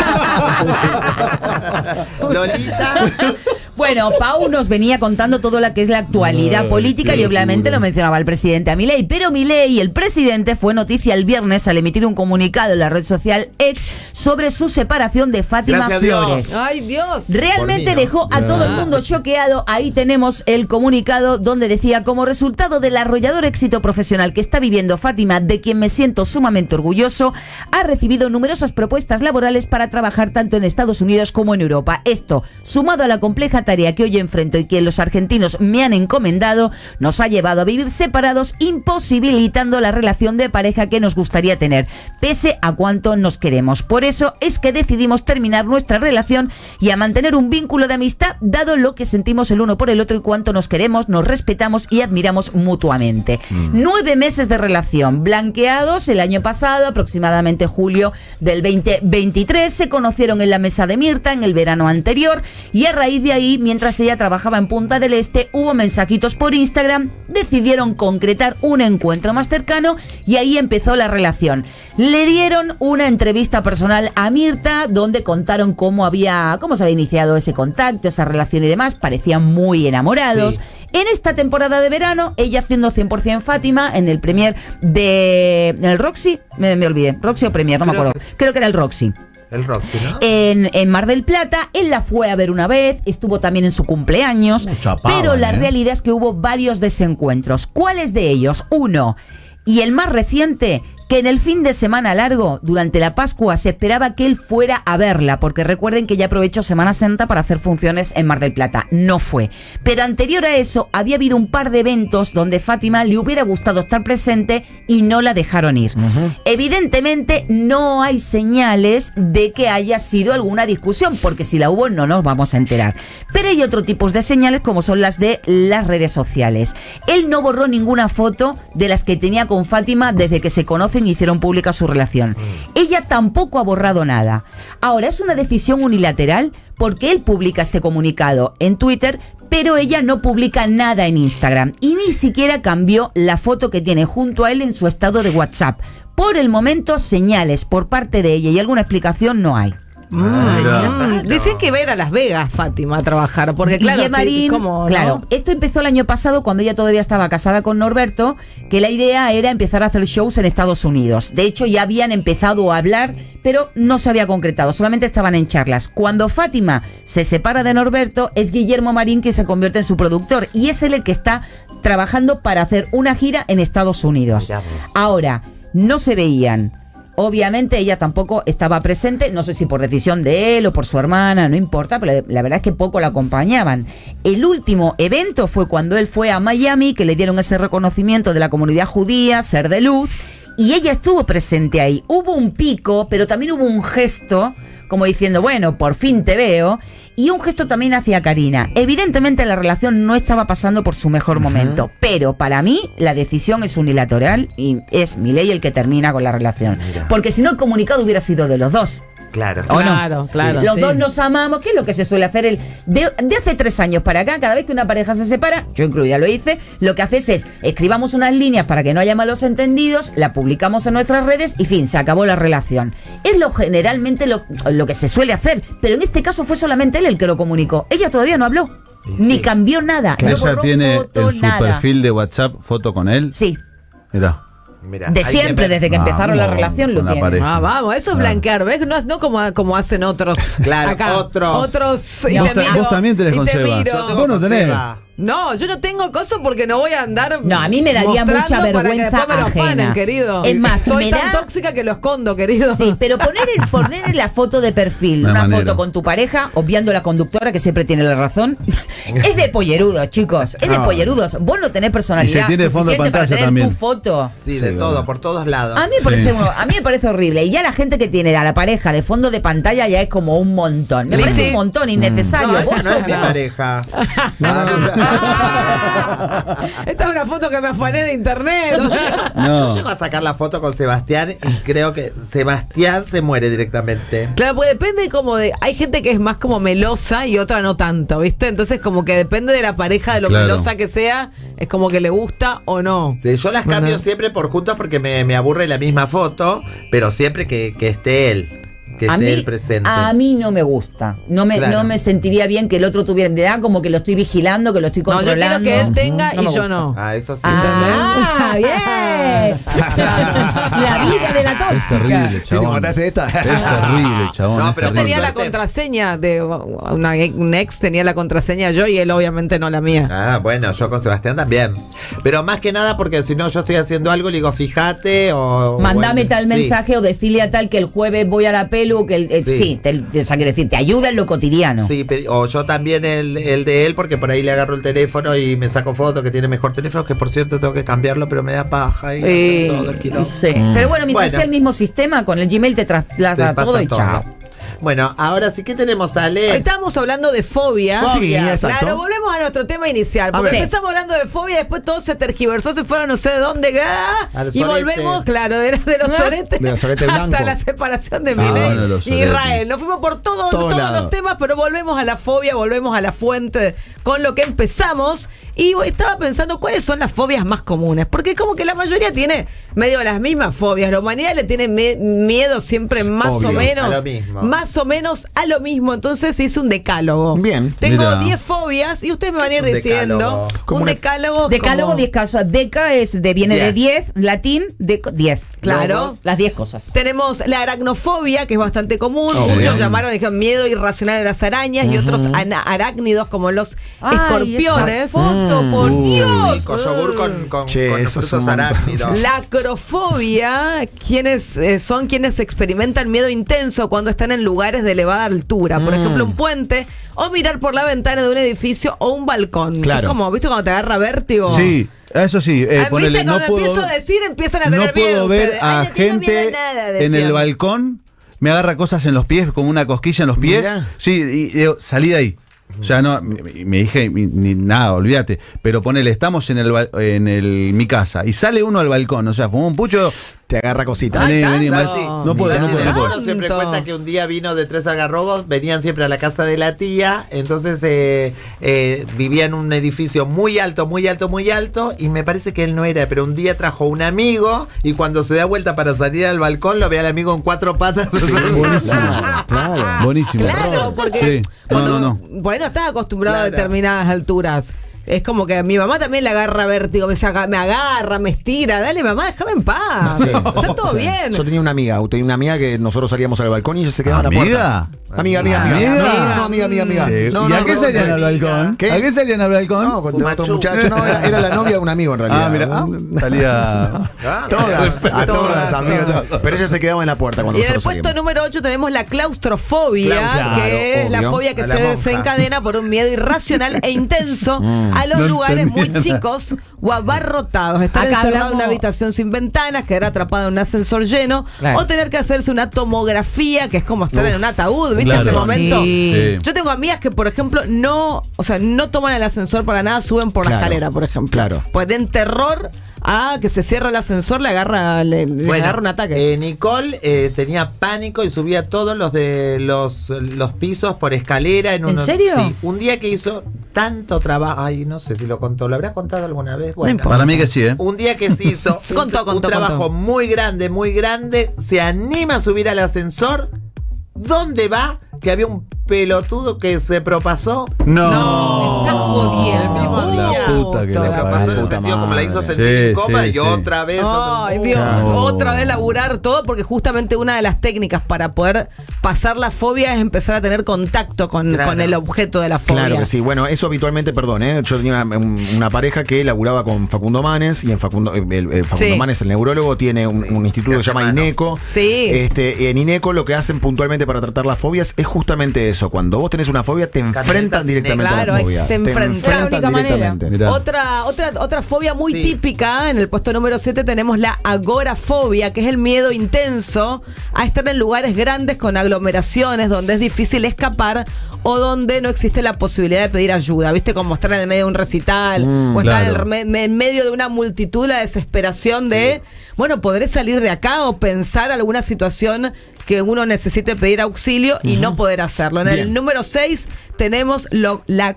Lolita. Bueno, Pau nos venía contando todo lo que es la actualidad política y obviamente lo mencionaba el presidente a Milei, pero Milei, el presidente, fue noticia el viernes al emitir un comunicado en la red social X sobre su separación de Fátima Flores. ¡Ay, Dios! Realmente dejó a todo el mundo choqueado. Ahí tenemos el comunicado donde decía: como resultado del arrollador éxito profesional que está viviendo Fátima, de quien me siento sumamente orgulloso, ha recibido numerosas propuestas laborales para trabajar tanto en Estados Unidos como en Europa. Esto, sumado a la compleja tarea que hoy enfrento y que los argentinos me han encomendado nos ha llevado a vivir separados, imposibilitando la relación de pareja que nos gustaría tener, pese a cuánto nos queremos. Por eso es que decidimos terminar nuestra relación y a mantener un vínculo de amistad, dado lo que sentimos el uno por el otro y cuánto nos queremos, nos respetamos y admiramos mutuamente. 9 meses de relación, blanqueados el año pasado, aproximadamente julio del 2023, se conocieron en la mesa de Mirta en el verano anterior y a raíz de ahí, mientras ella trabajaba en Punta del Este, hubo mensajitos por Instagram, decidieron concretar un encuentro más cercano y ahí empezó la relación. Le dieron una entrevista personal a Mirta donde contaron cómo se había iniciado ese contacto, esa relación y demás. Parecían muy enamorados. Sí. En esta temporada de verano, ella haciendo 100% Fátima en el premier de el Roxy, me olvidé, Roxy o Premier, no me acuerdo. Creo que era el Roxy. El Roxy, ¿no? En Mar del Plata, él la fue a ver una vez, estuvo también en su cumpleaños, pero la realidad es que hubo varios desencuentros. ¿Cuáles de ellos? Uno, y el más reciente, que en el fin de semana largo, durante la Pascua, se esperaba que él fuera a verla, porque recuerden que ella aprovechó Semana Santa para hacer funciones en Mar del Plata. No fue. Pero anterior a eso, había habido un par de eventos donde Fátima le hubiera gustado estar presente y no la dejaron ir. Evidentemente, no hay señales de que haya sido alguna discusión, porque si la hubo, no nos vamos a enterar. Pero hay otro tipo de señales, como son las de las redes sociales. Él no borró ninguna foto de las que tenía con Fátima desde que se conocen y hicieron pública su relación. Ella tampoco ha borrado nada. Ahora, es una decisión unilateral porque él publica este comunicado en Twitter, pero ella no publica nada en Instagram y ni siquiera cambió la foto que tiene junto a él en su estado de WhatsApp. Por el momento, señales por parte de ella y alguna explicación no hay. Dicen que va a ir a Las Vegas, Fátima, a trabajar, porque claro, Marín, claro, esto empezó el año pasado cuando ella todavía estaba casada con Norberto, que la idea era empezar a hacer shows en Estados Unidos. De hecho, ya habían empezado a hablar, pero no se había concretado, solamente estaban en charlas. Cuando Fátima se separa de Norberto, es Guillermo Marín que se convierte en su productor y es él el que está trabajando para hacer una gira en Estados Unidos. Ahora, no se veían. Obviamente ella tampoco estaba presente, no sé si por decisión de él o por su hermana, no importa, pero la verdad es que poco la acompañaban. El último evento fue cuando él fue a Miami, que le dieron ese reconocimiento de la comunidad judía, Ser de Luz, y ella estuvo presente ahí. Hubo un pico, pero también hubo un gesto, como diciendo, bueno, por fin te veo, y un gesto también hacia Karina. Evidentemente la relación no estaba pasando por su mejor momento, pero para mí la decisión es unilateral y es Milei el que termina con la relación. Porque si no, el comunicado hubiera sido de los dos. Claro, claro. Los dos nos amamos, que es lo que se suele hacer de hace 3 años para acá. Cada vez que una pareja se separa, yo incluida lo hice, lo que haces es escribamos unas líneas para que no haya malos entendidos, la publicamos en nuestras redes y fin, se acabó la relación. Es generalmente lo que se suele hacer, pero en este caso fue solamente él el que lo comunicó. Ella todavía no habló, ni cambió nada. Claro. No borró ¿Ella tiene foto, en su nada. perfil de WhatsApp foto con él? Sí. Mirá. De siempre, desde que empezaron la relación lo tiene. Vamos, eso es blanquear, ¿ves? No como hacen otros. Claro, acá. Otros. Y Vos, te miro, vos también tenés y con te Seba. miro. Vos no tenés. No, yo no tengo cosas porque no voy a andar. No, a mí me daría mucha mostrando para que vergüenza después me lo ajena. afanen, querido. Es más, soy me tan da- tóxica que lo escondo, querido. Sí, pero poner en la foto de perfil No hay una manera. foto con tu pareja, obviando la conductora que siempre tiene la razón, es de pollerudos, chicos. Es de No. pollerudos. Vos no tenés personalidad Y se tiene fondo de suficiente para pantalla tener también. tu foto. Sí, de todo, por todos lados. A mí me parece horrible. Y ya la gente que tiene a la pareja de fondo de pantalla ya es como un montón. Me parece un montón innecesario. No, Vos esta no sos es mi vos. pareja. Esta es una foto que me afané de internet. Yo llego a sacar la foto con Sebastián y creo que Sebastián se muere directamente. Claro, pues depende como de. Hay gente que es más como melosa y otra no tanto, ¿viste? Entonces, como que depende de la pareja, de lo Claro. melosa que sea, es como que le gusta o no. Sí, yo las cambio siempre por juntos porque me aburre la misma foto, pero siempre que esté él. Que esté él presente. A mí no me gusta. No me sentiría bien que el otro tuviera. Me da como que lo estoy vigilando, que lo estoy No, yo controlando. quiero que él tenga No y me yo gusta. no. Ah, eso sí. Ah, bien. La vida de la tóxica. Es terrible, chabón. Es terrible, chabón. No, es pero Yo terrible. tenía la contraseña de un ex, tenía la contraseña yo y él obviamente no la mía. Ah, bueno, yo con Sebastián también. Pero más que nada porque si no yo estoy haciendo algo, le digo, fíjate o... Mandame bueno, tal sí. mensaje o decirle a tal que el jueves voy a la peli pelu, que sí, o sea, quiero decir, te ayuda en lo cotidiano. Sí, o yo también el de él, porque por ahí le agarro el teléfono y me saco fotos, que tiene mejor teléfono, que por cierto tengo que cambiarlo, pero me da paja y hacer todo el quilombo. Sí. Pero bueno, mientras sea el mismo sistema, con el Gmail te traslada todo y chao. Bueno, ahora sí que tenemos, Ale. Hoy estábamos hablando de fobia. Sí, exacto. Claro, volvemos a nuestro tema inicial. Porque empezamos hablando de fobia, después todo se tergiversó, se fueron no sé de dónde. Y volvemos, claro, de los soretes. De los soretes blancos. Hasta la separación de Milei y Israel. Nos fuimos por todos los temas, pero volvemos a la fobia, volvemos a la fuente con lo que empezamos. Y estaba pensando cuáles son las fobias más comunes. Porque como que la mayoría tiene medio las mismas fobias. La humanidad le tiene miedo siempre más o menos. A lo mismo. Más o menos a lo mismo. Entonces hice un decálogo. Bien. Tengo 10 fobias y ustedes me van a ir diciendo. Un decálogo. Decálogo, 10 casos. Deca viene de 10, latín, 10. Claro. Las 10 cosas. Tenemos la aracnofobia, que es bastante común. Muchos llamaron, dijeron miedo irracional a las arañas y otros arácnidos como los escorpiones. Por Dios. Con yogur con frutos arácnidos. La acrofobia, son quienes experimentan miedo intenso cuando están en lugares de elevada altura. Por ejemplo, un puente, o mirar por la ventana de un edificio o un balcón. Claro. Es como, ¿viste cuando te agarra vértigo? Sí. Eso sí, ponele, cuando empiezo a decir, empiezan a tener miedo. No puedo ver a no tengo gente miedo a nada, en el balcón, me agarra cosas en los pies, como una cosquilla en los pies. Mirá. Sí, y digo, salí de ahí. O sea, no, me dije, ni nada, olvídate. Pero ponele, estamos en mi casa y sale uno al balcón, o sea, fumó un pucho. Te agarra cositas. No puedo. Siempre cuenta que un día vino de 3 algarrobos, venían siempre a la casa de la tía, entonces vivía en un edificio muy alto, y me parece que él no era, pero un día trajo un amigo y cuando se da vuelta para salir al balcón lo ve al amigo en 4 patas. Sí, buenísimo. Claro. Buenísimo. Claro, porque bueno, estás acostumbrado a determinadas alturas. Es como que a mi mamá también le agarra vértigo, me agarra, me estira. Dale, mamá, déjame en paz. Sí. Está todo bien. Yo tenía una amiga que nosotros salíamos al balcón y ella se quedaba en la puerta. Amiga. No, amiga. Sí. No, ¿Y a qué salían al balcón? ¿Qué? ¿A qué salían al balcón? No, con otro muchacho. No, era la novia de un amigo en realidad. Mira, salía. Todas, amigos. Pero ella se quedaba en la puerta cuando nosotros salíamos. Y en el puesto número 8 tenemos la claustrofobia, que es la fobia que se desencadena por un miedo irracional e intenso a los lugares muy chicos o abarrotados. Estar encerrado en una habitación sin ventanas, quedar atrapado en un ascensor lleno, o tener que hacerse una tomografía, que es como estar en un ataúd, ¿viste? Ese momento. Sí. Yo tengo amigas que, por ejemplo, no toman el ascensor para nada, suben por la escalera, por ejemplo. Claro. Pues den terror a que se cierra el ascensor, le agarra un ataque. Nicole tenía pánico y subía todos los pisos por escalera. ¿En serio? Sí. Un día que hizo tanto trabajo, no sé si lo contó, ¿lo habrás contado alguna vez? Bueno, para mí que sí, Un día que se hizo un trabajo muy grande, se anima a subir al ascensor. ¿Dónde va? Que había un pelotudo que se propasó. No. Está jodiendo. El mismo día. Se propasó en el sentido como la hizo sentir incómoda y otra vez. Ay, Dios, otra vez laburar todo, porque justamente una de las técnicas para poder pasar la fobia es empezar a tener contacto con el objeto de la fobia. Claro que sí. Bueno, eso habitualmente, yo tenía una pareja que laburaba con Facundo Manes, y Facundo Manes, el neurólogo, tiene un instituto que se llama INECO. Sí. En INECO lo que hacen puntualmente para tratar las fobias es justamente eso. Cuando vos tenés una fobia, te enfrentan directamente a la fobia. Te enfrentan directamente. Otra fobia muy típica, en el puesto número 7 tenemos la agorafobia, que es el miedo intenso a estar en lugares grandes con aglomeraciones, donde es difícil escapar o donde no existe la posibilidad de pedir ayuda. ¿Viste? Como estar en el medio de un recital o estar en medio de una multitud, la desesperación de, ¿podré salir de acá? O pensar alguna situación que uno necesite pedir auxilio y no poder hacerlo. En el número 6 tenemos la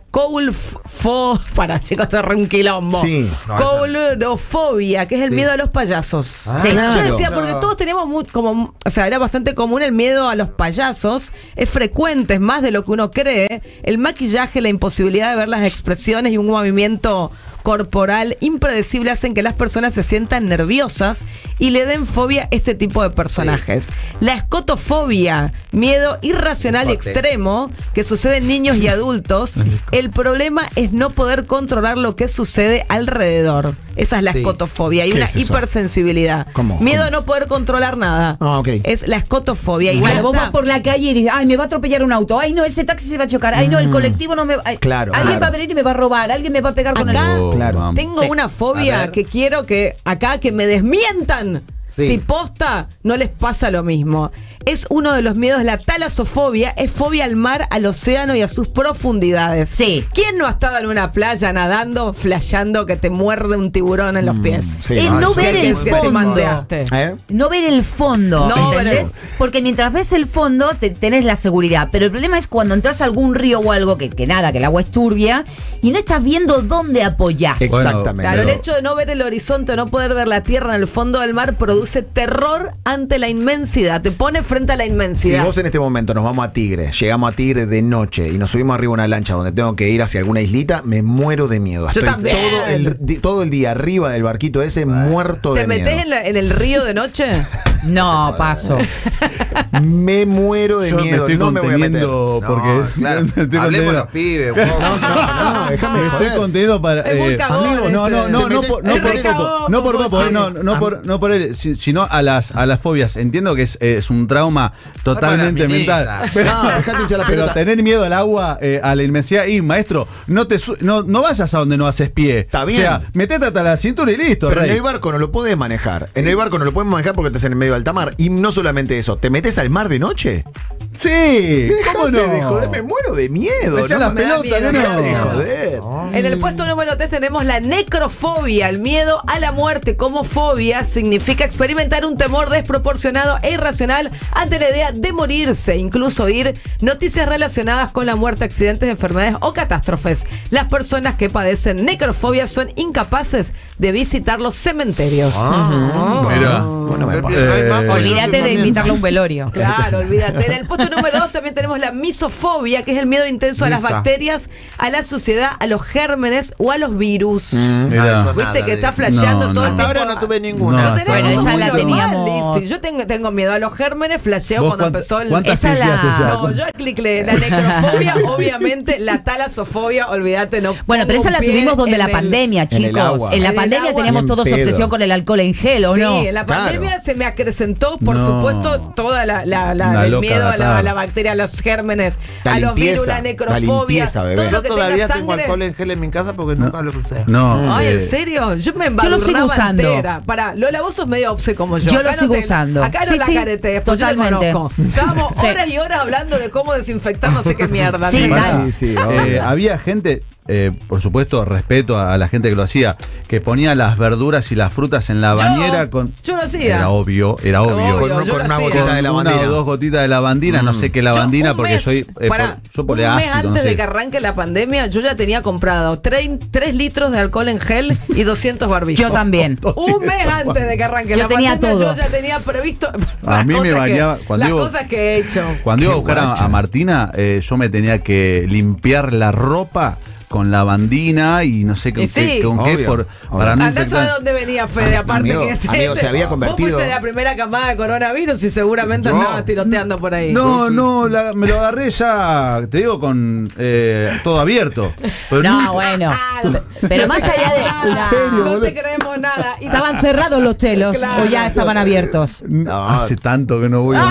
para chicos, te re un quilombo. Coulrofobia, que es el miedo a los payasos. Yo decía, porque todos teníamos era bastante común el miedo a los payasos, es frecuente, es más de lo que uno cree. El maquillaje, la imposibilidad de ver las expresiones y un movimiento corporal impredecible hacen que las personas se sientan nerviosas y le den fobia a este tipo de personajes. La escotofobia, miedo irracional y extremo que sucede en niños y adultos. El problema es no poder controlar lo que sucede alrededor. Esa es la escotofobia. Hay ¿Qué una es eso? hipersensibilidad. ¿Cómo? Miedo a no poder controlar nada. Ah, ok. Es la escotofobia. Y Bueno, vos vas por la calle y dices, ay, me va a atropellar un auto. Ay, no, ese taxi se va a chocar. Ay, no, el colectivo no me va. Claro, Alguien claro. va a venir y me va a robar. Alguien me va a pegar con Acá el. Claro. tengo una fobia que quiero que acá que me desmientan. Sí. Si posta no les pasa lo mismo. Es uno de los miedos, la talasofobia, es fobia al mar, al océano y a sus profundidades. Sí. ¿Quién no ha estado en una playa nadando, flasheando que te muerde un tiburón en los pies? sí, Es no ver el Que te fondo. mandeaste. ¿Eh? No ver el fondo, No ver ¿entendés? Porque mientras ves el fondo tenés la seguridad, pero el problema es cuando entras a algún río o algo que nada, que el agua es turbia y no estás viendo dónde apoyás. Exactamente. Claro, el hecho de no ver el horizonte, no poder ver la tierra en el fondo del mar produce terror ante la inmensidad, te pone frente a la Si inmensidad. vos en este momento nos vamos a Tigre, llegamos a Tigre de noche y nos subimos arriba de una lancha donde tengo que ir hacia alguna islita, me muero de miedo. Yo Estoy también. todo el día arriba del barquito ese, muerto ¿Te de miedo. metés en el río de noche? No, paso. Me muero de Yo miedo, me estoy no me voy a meter. conteniendo porque claro. me estoy Hablemos conteniendo. los pibes. un poco. No, déjame Me estoy joder. conteniendo para Es muy cagón amigo, este. no Te metes- no por Copo, no por él, sino a las fobias. Entiendo que es un trauma totalmente mental. No, dejate hinchar la Pero pelota. tener miedo al agua, a la inmensidad, y maestro, no vayas a donde no haces pie. Está bien. O sea, metete hasta la cintura y listo, Pero en rey. el barco no lo puedes manejar. En el barco no lo puedes manejar porque estás en el medio de alta mar. Y no solamente eso, ¿te metes al mar de noche? Sí, ¿cómo no? Dejate de joder, me muero de miedo. Me echás no las me da pelotas, miedo, no. dejate de joder. En el puesto número 3 tenemos la necrofobia. El miedo a la muerte como fobia significa experimentar un temor desproporcionado e irracional ante la idea de morirse, incluso oír noticias relacionadas con la muerte, accidentes, enfermedades o catástrofes. Las personas que padecen necrofobia son incapaces de visitar los cementerios. Mira. Bueno, me Pero no hay más porque Olvídate no de te invitarlo a un velorio. Claro, olvídate. En el puesto número 2 también tenemos la misofobia, que es el miedo intenso a las Misa. bacterias, a la suciedad, a los gérmenes o a los virus. Mira. eso Viste nada que de está eso. flasheando No, todo no. el Hasta ahora tiempo. no tuve ninguna. No, Tenemos Bueno, esa muy la normal, teníamos. Lizzy. Yo tengo miedo a los gérmenes, flasheo ¿Vos cuando empezó el. cuántas esa la- cliqueaste ya? No, yo cliqué la necrofobia, obviamente, la talasofobia, olvídate, no. Bueno, pero pongo esa la un pie tuvimos donde en la el- pandemia, en el chicos. agua. En la En el pandemia agua. teníamos Bien todos pedo. obsesión con el alcohol en gel, ¿o Sí, no? en la Claro. pandemia se me acrecentó, por No. supuesto, toda Una el loca miedo a gatada. la bacteria, a los gérmenes, La a los virus, limpieza, la la necrofobia, limpieza, bebé. todo lo Yo que todavía tenga tengo sangre. alcohol en gel en mi casa porque nunca lo usé. No. Ay, ¿en serio? Yo me Yo lo sigo embadurnaba usando. entera. Pará, Lola, vos sos medio obse como yo. Yo Acá lo sigo usando. Acá no Sí, la sí, caretees, pues yo te totalmente. conozco. Estábamos Sí. horas y horas hablando de cómo desinfectar no sé qué mierda. Sí, ¿entendés? dale. Sí, obvio. Había gente, por supuesto, respeto a la gente que lo hacía, que ponía las verduras y las frutas en la bañera con. Yo lo hacía. Era obvio. Con yo lo una hacía. gotita de lavandina. Una o dos gotitas de lavandina, no sé qué lavandina, Yo un porque mes, soy. pará, yo por un mes ácido, antes no sé. de que arranque la pandemia, yo ya tenía comprado 3 litros de alcohol en gel y 200 barbijos. Yo también. Un mes antes de que arranque Yo la tenía pandemia, todo. yo ya tenía previsto A las mí me cosas bañaba- que- cuando las iba- cosas que he hecho. Cuando iba a Qué buscar guacha. a Martina, yo me tenía que limpiar la ropa con lavandina y no sé con Y sí. qué, Obvio. para no Andá a saber infectar. dónde venía Fede, aparte Amigo, que amigo, se había Vos convertido- fuiste la primera camada de coronavirus y seguramente Yo. andabas tiroteando por ahí. No, me lo agarré ya, te digo, con todo abierto. Pero No, bueno. Pero más allá de. ¿En serio, No boludo? te creemos nada. Y ¿Estaban cerrados los telos Claro. o ya estaban abiertos? Hace tanto que no voy a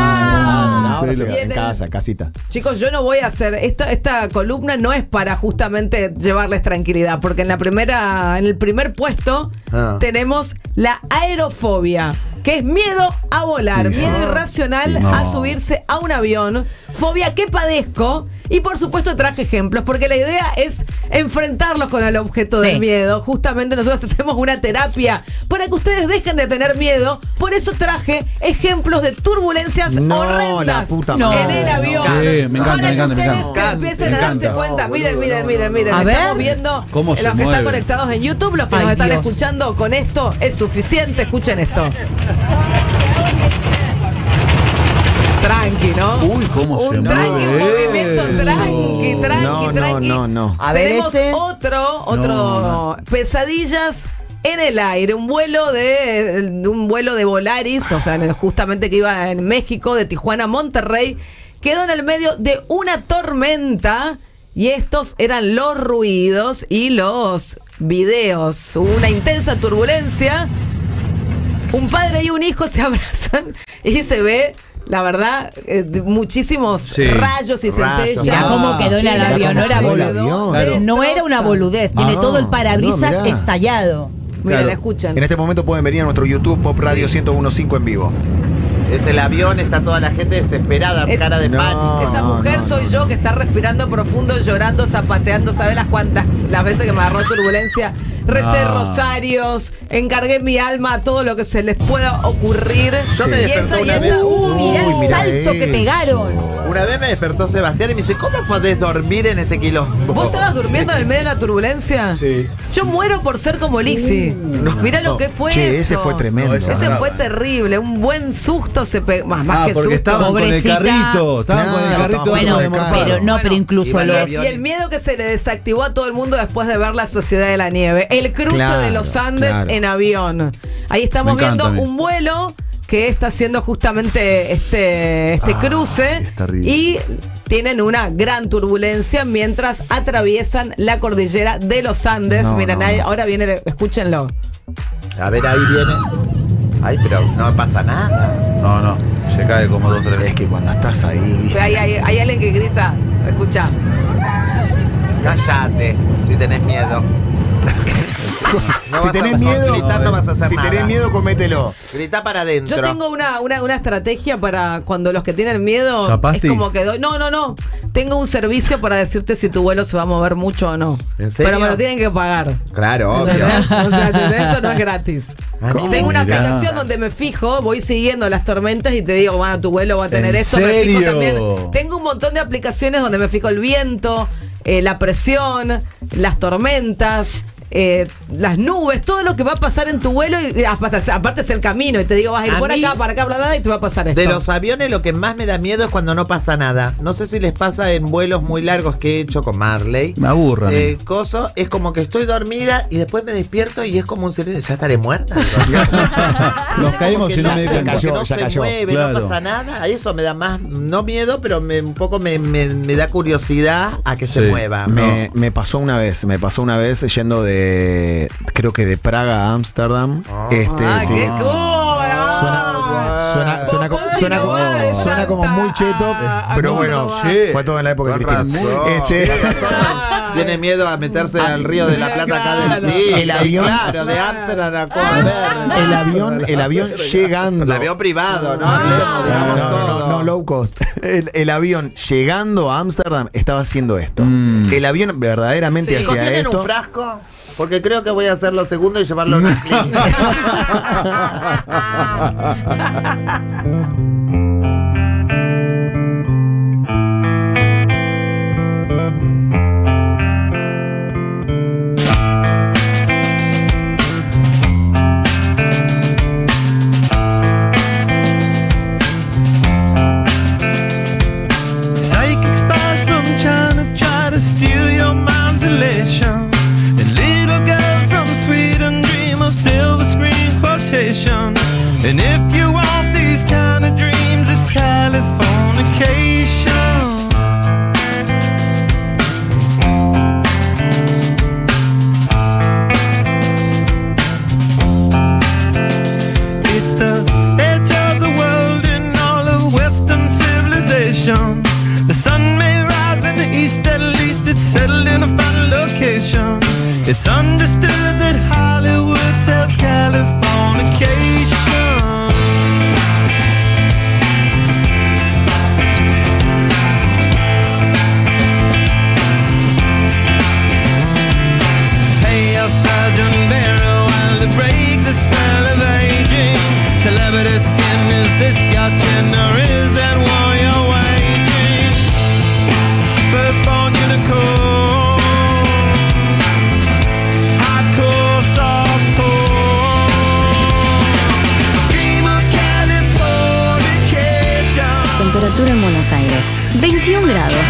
un Ahora se telo. queda en casa, casita. Chicos, yo no voy a hacer esta columna no es para justamente llevarles tranquilidad, porque en el primer puesto tenemos la aerofobia, que es miedo a volar, Sí, miedo irracional No. a subirse a un avión, fobia que padezco. Y por supuesto traje ejemplos, porque la idea es enfrentarlos con el objeto Sí. del miedo. Justamente nosotros tenemos una terapia para que ustedes dejen de tener miedo. Por eso traje ejemplos de turbulencias No, horrendas la puta en madre. el avión. Sí, me encanta, Para me que encanta, me ustedes encanta. empiecen Me a darse encanta. cuenta. Miren. A Estamos ver. viendo ¿Cómo los se que están mueve? conectados en YouTube, los que Ay, nos están Dios. escuchando con esto es suficiente. Escuchen esto. Tranqui, ¿no? Uy, cómo se Un tranqui, un mueve. movimiento tranqui. No. A ver Tenemos ese. otro pesadillas en el aire, un vuelo de Volaris, o sea, justamente que iba en México, de Tijuana a Monterrey, quedó en el medio de una tormenta. Y estos eran los ruidos y los videos. Hubo una intensa turbulencia. Un padre y un hijo se abrazan y se ve, la verdad, muchísimos rayos y centellas. Mirá cómo quedó el avión, no era boludez. No era una boludez, tiene todo el parabrisas estallado. Mira, la escuchan. En este momento pueden venir a nuestro YouTube Pop Radio 1015 en vivo. Es el avión, está toda la gente desesperada, cara de pánico. Esa mujer soy yo que está respirando profundo, llorando, zapateando. ¿Sabes las veces que me agarró turbulencia? Recé rosarios, encargué mi alma a todo lo que se les pueda ocurrir. Yo me despertó una vez. Mirá el salto que pegaron. Una vez me despertó Sebastián y me dice, ¿cómo podés dormir en este quilombo? ¿Vos estabas durmiendo en el medio de la turbulencia? Sí. Yo muero por ser como Lizzy. Mirá lo que fue eso. Ese fue tremendo. Ese fue terrible. Un buen susto se pegó. Más que porque susto. estaban Pobrecita. con el carrito. Estaban con el carrito. Bueno, pero incluso Y el miedo que se le desactivó a todo el mundo después de ver La Sociedad de la Nieve. El cruce de los Andes en avión. Ahí estamos viendo un vuelo que está haciendo justamente este cruce y tienen una gran turbulencia mientras atraviesan la cordillera de los Andes. Miren, ahora viene, escúchenlo. A ver, ahí viene. Ay, pero no pasa nada. No, se cae como 2 o 3. Es que cuando estás ahí, ¿viste? Hay alguien que grita, escucha. Cállate, si tenés miedo. Si tenés miedo, gritar no vas a hacer si nada. tenés miedo, comételo. Grita para adentro. Yo tengo una estrategia para cuando los que tienen miedo ¿Zapasti? es como que doy. No. Tengo un servicio para decirte si tu vuelo se va a mover mucho o no. ¿En serio? Pero me lo tienen que pagar. Claro, obvio. ¿Entendés? O sea, esto no es gratis. ¿Cómo? Tengo una Mirá. aplicación donde me fijo, voy siguiendo las tormentas y te digo, bueno, tu vuelo va a tener ¿En esto. Me serio? fijo también. Tengo un montón de aplicaciones donde me fijo el viento, la presión, las tormentas. Las nubes, todo lo que va a pasar en tu vuelo y aparte es el camino y te digo vas a ir por acá, para acá, bla, bla, y te va a pasar esto. De los aviones lo que más me da miedo es cuando no pasa nada. No sé si les pasa en vuelos muy largos que he hecho con Marley. Me aburran. Coso, es como que estoy dormida y después me despierto y es como un silencio. Ya estaré muerta. Nos caímos y no me di cuenta. No se mueve, no pasa nada. A eso me da más, no miedo, pero un poco me da curiosidad a que se mueva. Me pasó una vez yendo creo que de Praga a Ámsterdam. ¡Qué cool! Suena como muy cheto, pero bueno, fue todo en la época de Cristina. Tiene miedo a meterse al río de la Plata acá del TIC. El avión, claro, de Ámsterdam a el avión llegando. El avión privado, ¿no? Digamos todo. No, low cost. El avión llegando a Ámsterdam estaba haciendo esto. El avión verdaderamente hacía ¿tienen esto. un frasco? Porque creo que voy a hacer lo segundo y llevarlo a una clínica. Psychic spies from China try to steal your mind's elation. And little girls from Sweden dream of silver screen quotation. And if you want these kind of dreams, it's Californication. It's the edge of the world in all of Western civilization. The sun may rise in the east, at least it's settled in a final location. It's understood that Hollywood sells Californication. Hey, your Sergeant Barry, while to break the spell of aging. Celebrity skin, is this your chin or is that war you're waging? Firstborn unicorn, hardcore, softcore. Dream of Californication. Temperatura en Buenos Aires, 21 grados.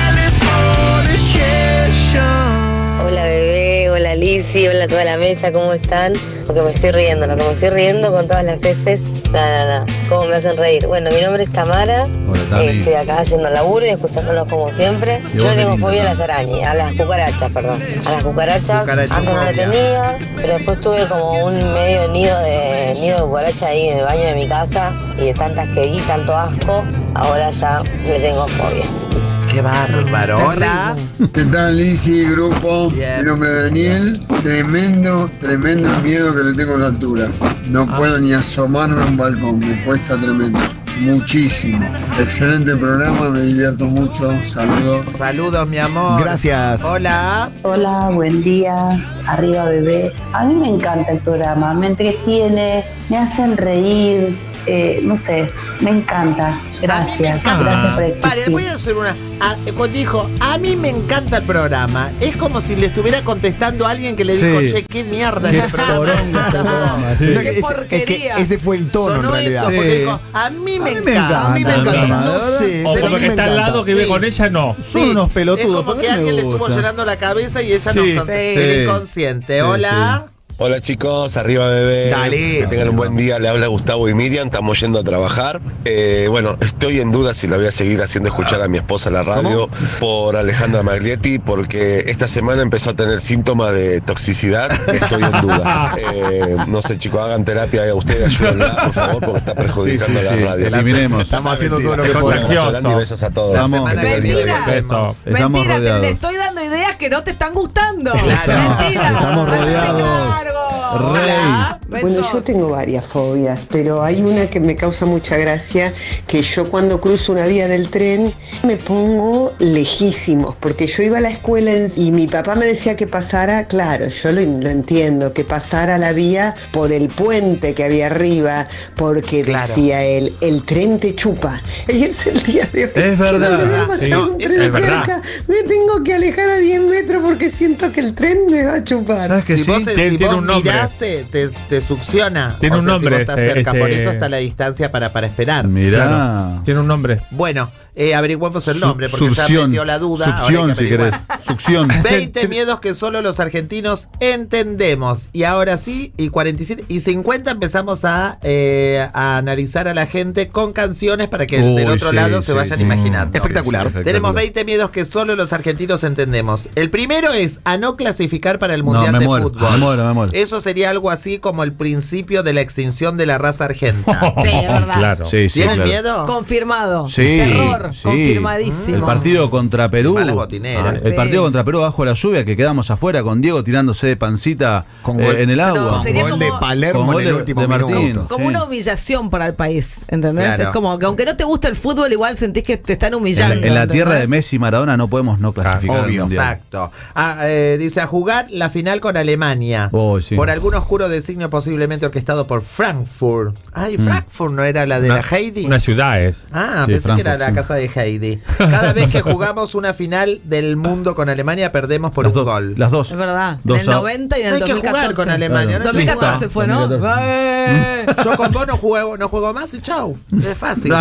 Hola bebé, hola Lizzy, hola toda la mesa, ¿cómo están? Lo que me estoy riendo con todas las heces No. ¿Cómo me hacen reír? Bueno, mi nombre es Tamara. Hola, Tami. Estoy acá yendo al laburo y escuchándolos como siempre. Y Yo vos, le tengo qué fobia a lindo, las arañas, a las cucarachas, perdón. A las cucarachas, antes no la Cucarachofobia. tenía, pero después tuve como un medio nido de cucaracha ahí en el baño de mi casa y de tantas que vi, tanto asco, ahora ya le tengo fobia. Qué bárbaro. Hola. ¿Qué tal, Lizzy, grupo? Mi nombre es Daniel. Tremendo miedo que le tengo a la altura. No puedo ni asomarme a un balcón, me cuesta tremendo. Muchísimo. Excelente programa, me divierto mucho. Saludos. Saludos, mi amor. Gracias. Hola. Hola, buen día. Arriba, bebé. A mí me encanta el programa, me entretiene, me hacen reír. No sé, me encanta. Gracias por existir. Vale, voy a hacer una. Cuando dijo, a mí me encanta el programa, es como si le estuviera contestando a alguien que le dijo, che, qué mierda este programa. Es que ese fue el tono Sonó en realidad. eso, porque dijo, a mí me encanta. A mí me encanta. No sé. O como que está al lado que vive con ella, no. Sí, Son unos pelotudos. es como que alguien le estuvo llenando la cabeza y ella Sí. no está el inconsciente. Hola. Hola chicos, arriba bebé. Dale. Que tengan un buen día, le habla Gustavo y Miriam, estamos yendo a trabajar. Bueno, estoy en duda si la voy a seguir haciendo escuchar a mi esposa la radio por Alejandra Maglietti, porque esta semana empezó a tener síntomas de toxicidad, estoy en duda. No sé chicos, hagan terapia a ustedes, ayúdenla por favor, porque está perjudicando a la radio. Eliminemos. Estamos haciendo todo lo que Bueno, podemos. abrazo grande y besos a todos. Mentira, Estamos que rodeados. le estoy dando ideas que no te están gustando. Mentira. Estamos rodeados. Rey. Bueno, yo tengo varias fobias, pero hay una que me causa mucha gracia, que yo cuando cruzo una vía del tren me pongo lejísimos, porque yo iba a la escuela y mi papá me decía que pasara, claro, yo lo entiendo, que pasara la vía por el puente que había arriba, porque decía él, el tren te chupa. Y es el día de hoy. Es verdad. Cuando me va a pasar un tren cerca, me tengo que alejar a 10 metros porque siento que el tren me va a chupar. ¿Sabes que Si sí? vos, Tiene un nombre. mirás, te succiona. Tiene un nombre Si vos estás ese- cerca, por ese- eso está la distancia para esperar. Mirá. Claro. Tiene un nombre. Bueno, averiguamos el nombre porque ya Succión. metió la duda. Ahora hay Succión, que si querés. averiguar. Succión. 20 miedos que solo los argentinos entendemos. Y ahora sí, y 47 y 50 empezamos a analizar a la gente con canciones para que Uy, del otro sí, lado se sí, vayan sí. imaginando. Espectacular. Tenemos 20 miedos que solo los argentinos entendemos. El primero es a no clasificar para el No, Mundial me de muero, Fútbol. me muero. Eso sería algo así como el principio de la extinción de la raza argenta. Sí, es verdad. Claro. Sí, sí, ¿Tienen claro. miedo? Confirmado. Sí, Terror, sí. confirmadísimo. El partido contra Perú. Malas botineras. El partido contra Perú bajo la lluvia, que quedamos afuera con Diego tirándose de pancita Con gol- en el Pero agua. sería Gol como- de Palermo Con gol en el de- último de Martín. minuto. Como Sí. una humillación para el país, ¿entendés? Claro. Es como que aunque no te guste el fútbol, igual sentís que te están humillando. En la tierra de ¿entendés? Messi y Maradona no podemos no clasificar al obvio. Mundial. Exacto. Dice a jugar la final con Alemania. Oh, sí. Por algún oscuro designio posiblemente orquestado por Frankfurt. Ay, Frankfurt no era la de la Heidi. Una ciudad es. Ah, Sí, pensé que era Frankfurt, la casa de Heidi. Cada vez que jugamos una final del mundo con Alemania perdemos por Las un dos, gol. las dos. Es verdad. Dos en el a- 90 y en No el hay que 2014. jugar con Alemania. Claro. No hay que 2014 jugar. fue, ¿no? 2014. Yo con vos no juego más y chau. Es fácil.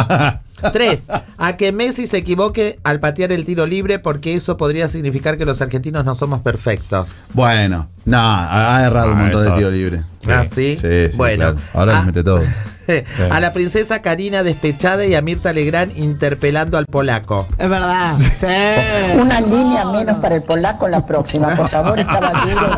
3. A que Messi se equivoque al patear el tiro libre porque eso podría significar que los argentinos no somos perfectos. Bueno, no, ha errado un montón de tiro libre. Ah, ¿sí? Sí, Bueno. claro. Ahora les mete todo. A la princesa Karina despechada y a Mirta Legrand interpelando al polaco. Es verdad. Sí. Una línea menos para el polaco la próxima, por favor, estaba duro.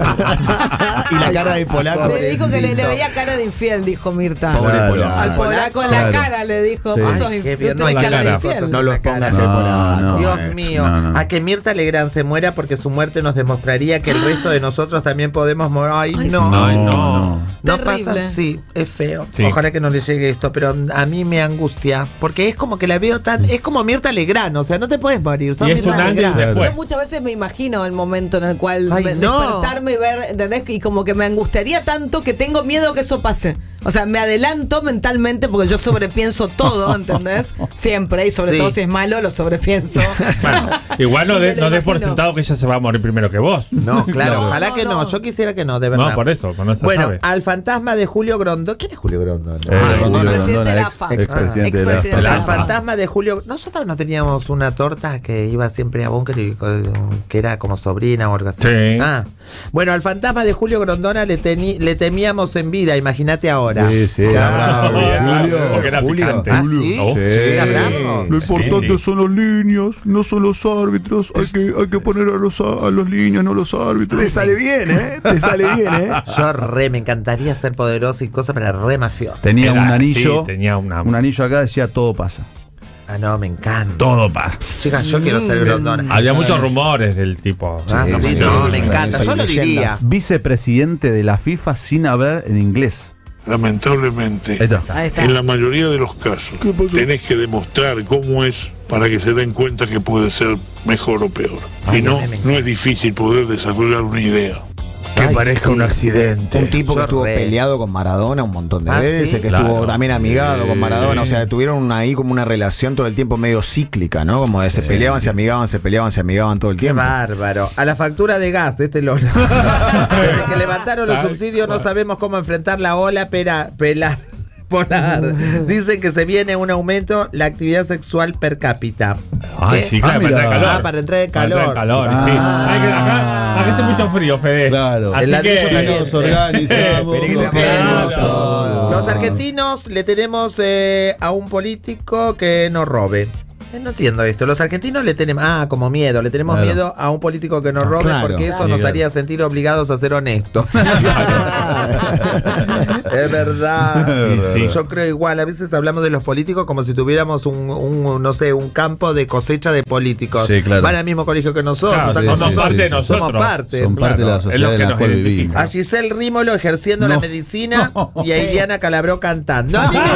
Y la cara de polaco. Le dijo que le pobrecito. veía cara de infiel, dijo Mirta. Pobre Claro. polaco. Al polaco en la Claro. cara le dijo. Sí. Vos Ay, sos qué infiel. bien, no tenés hay que cara de hablar de infiel. cosas. No los pongas No, en polaco. no. Dios mío, No. a que Mirta Legrand se muera porque su muerte nos demostraría que el resto de nosotros también podemos morir. Ay, Ay, no. sí. Ay, no. No Terrible. pasa, sí, es feo. Sí. Ojalá que no le llegue esto, pero a mí me angustia. Porque es como que la veo tan. Es como Mirta Legrand, o sea, no te puedes morir. Sos Y es Mirta un ángel Legrand. después. Yo muchas veces me imagino el momento en el cual Ay, no. despertarme y ver, ¿entendés? Y como que me angustiaría tanto que tengo miedo que eso pase. O sea, me adelanto mentalmente porque yo sobrepienso todo, ¿entendés? Siempre, y sobre Sí. todo si es malo, lo sobrepienso. Bueno, igual no Me des lo por imagino. sentado que ella se va a morir primero que vos. No, claro, No. ojalá que no. Yo quisiera que no, de verdad. No, por eso, no se Bueno, sabe. al fantasma de Julio Grondona. ¿Quién es Julio Grondona? Julio presidente Grondona, de la ex- AFA. expresidente de la Expresidente AFA. de la Al AFA. fantasma de Julio. Nosotros no teníamos una torta que iba siempre a Bunker y que era como sobrina o algo así. Sí. Ah. Bueno, al fantasma de Julio Grondona le temíamos en vida, imagínate ahora. ahora. Sí, era bravo. Porque era picante. ¿Ah, sí? Oh, Sí, era bravo. Lo importante son los líneas, no son los árbitros. Hay que poner a los líneas, no los árbitros. Te sale bien, ¿eh? Te sale bien, ¿eh? Yo me encantaría ser poderoso y cosas para re mafioso. Tenía un Era- anillo. sí, tenía un anillo acá, decía todo pasa. Ah, no, me encanta. Todo pasa. Chicas, yo quiero ser Grondona. Había muchos rumores del tipo. Ah, sí, no, me encanta. Yo lo diría. Vicepresidente de la FIFA sin hablar en inglés. Lamentablemente, Ahí está. en la mayoría de los casos, tenés que demostrar cómo es para que se den cuenta que puede ser mejor o peor. Y no es difícil poder desarrollar una idea. Que parezca un accidente. Un tipo que Yo estuvo re. peleado con Maradona un montón de Ah, veces, ¿sí? que Claro. estuvo también amigado con Maradona. O sea, tuvieron ahí como una relación todo el tiempo medio cíclica, ¿no? Como de se peleaban, se amigaban, se peleaban, se amigaban todo el Qué tiempo. bárbaro. A la factura de gas, Lola. Desde que levantaron los Tal subsidios no cual. sabemos cómo enfrentar la ola polar. Dicen que se viene un aumento la actividad sexual per cápita. Ay, ¿Qué? sí, claro, para entrar en calor. para entrar en Para calor. entrar en calor, sí. Acá hace mucho frío, Fede. Claro. Así El ladrillo que caliente. Nos organizamos. Vení que te nos queremos queremos todos. Los argentinos le tenemos a un político que nos robe. No entiendo esto. Los argentinos le tenemos, como miedo, le tenemos Claro. miedo a un político que nos robe Claro. porque eso Sí, nos claro. haría sentir obligados a ser honestos. Es verdad. Sí. Yo creo igual, a veces hablamos de los políticos como si tuviéramos no sé, un campo de cosecha de políticos. Sí, claro. Van al mismo colegio que nosotros, Claro, están sí, con sí, nosotros. parte de nosotros. Somos parte. Son parte de la Claro, es sociedad lo en que la nos cual identifica. vivimos. A Giselle Rímolo ejerciendo la No. medicina y a Sí. Iliana Calabró cantando.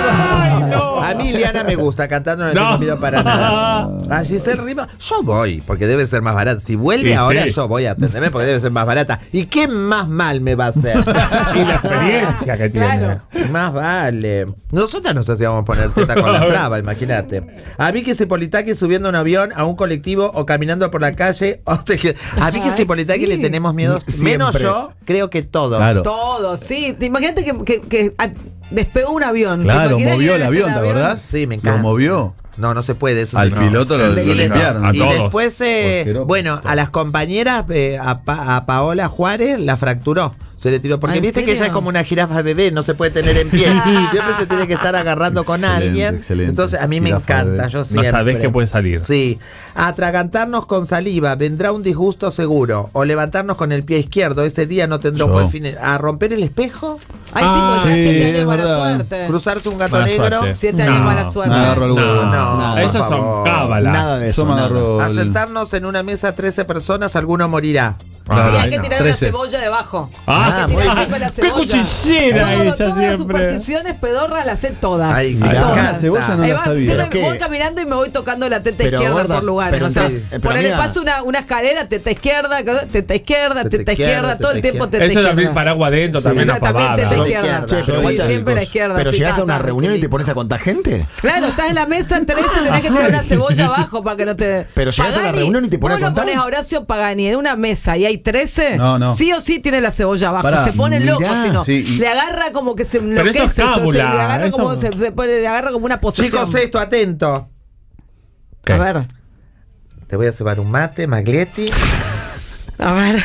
A mí Iliana me gusta, cantando no le No. tengo miedo para nada. A Giselle Rímolo, yo voy, porque debe ser más barata. Si vuelve Y ahora, sí. yo voy a atenderme porque debe ser más barata. ¿Y qué más mal me va a hacer? Y la experiencia que tiene. Más vale. Nosotras nos hacíamos poner teta con la traba, imagínate. A Vicky Cipolitaki subiendo un avión, a un colectivo o caminando por la calle. A Vicky Cipolitaki le tenemos miedo. Menos Siempre. yo, creo que todo. Claro. Todo, sí. Imagínate que despegó un avión. ¿Te Claro, imaginas movió ir el en avión, ¿te acordás? Sí, me encanta. Lo movió. No se puede eso. Al no. piloto lo Y limpiaron. A Y todos. después, Porquero, bueno, a las compañeras, a Paola Juárez la fracturó. Se le tiró. Porque ¿En viste que serio? ella es como una jirafa bebé, no se puede tener en pie. Siempre se tiene que estar agarrando con Excelente, alguien. excelente. Entonces, a mí me Jirafa encanta. bebé. Yo No siempre. sabés qué puede salir. Sí. Atragantarnos con saliva, vendrá un disgusto seguro. O levantarnos con el pie izquierdo, ese día no tendrá un Yo. buen fin. A romper el espejo, Ay, sí, porque sí, 7 años es mala verdad. suerte. cruzarse un gato Mala negro. suerte. 7 años No. mala suerte. Me agarró el huevo. No, Esos por son favor. cábalas. Nada de Eso eso. me nada. agarró A el- sentarnos en una mesa 13 personas, alguno morirá. Sí, hay que no. tirar 13. una cebolla debajo. Ah, Hay que tirar muy tipo la qué cebolla. cuchillera ella Todas las siempre. supersticiones pedorras las sé todas. Ay, Mirá, me la encanta. cebolla no Ahí la va, sabía. siempre ¿Pero qué? voy caminando y me voy tocando la teta Pero, izquierda gorda, por lugares. pero O sea, entonces, pero ponerle amiga- paso una escalera, teta izquierda, teta izquierda, Teta teta izquierda, izquierda, todo el teta tiempo teta Eso de abrir izquierda. el paraguas adentro Sí. también una Exactamente, pavada. teta ¿no? izquierda. Che, pero Sí, guacha, siempre la izquierda. Pero sí, llegás a una ta. reunión y te pones a contar gente. Claro, estás en la mesa en 13, tenés que tirar una cebolla abajo para que no te. Pero llegás a la Pagani, reunión y te pones a vos lo contar. pones a Horacio Pagani en una mesa y hay 13, No. sí o sí tiene la cebolla abajo. Pará, se pone mirá. loco, si no. Sí, y- Le agarra como que se Pero eso enloquece. es cábula, le agarra eso- como, le agarra como una posesión. Chicos, esto, atento. ¿Qué? A ver, Te voy a cebar un mate, Maglietti. a ver.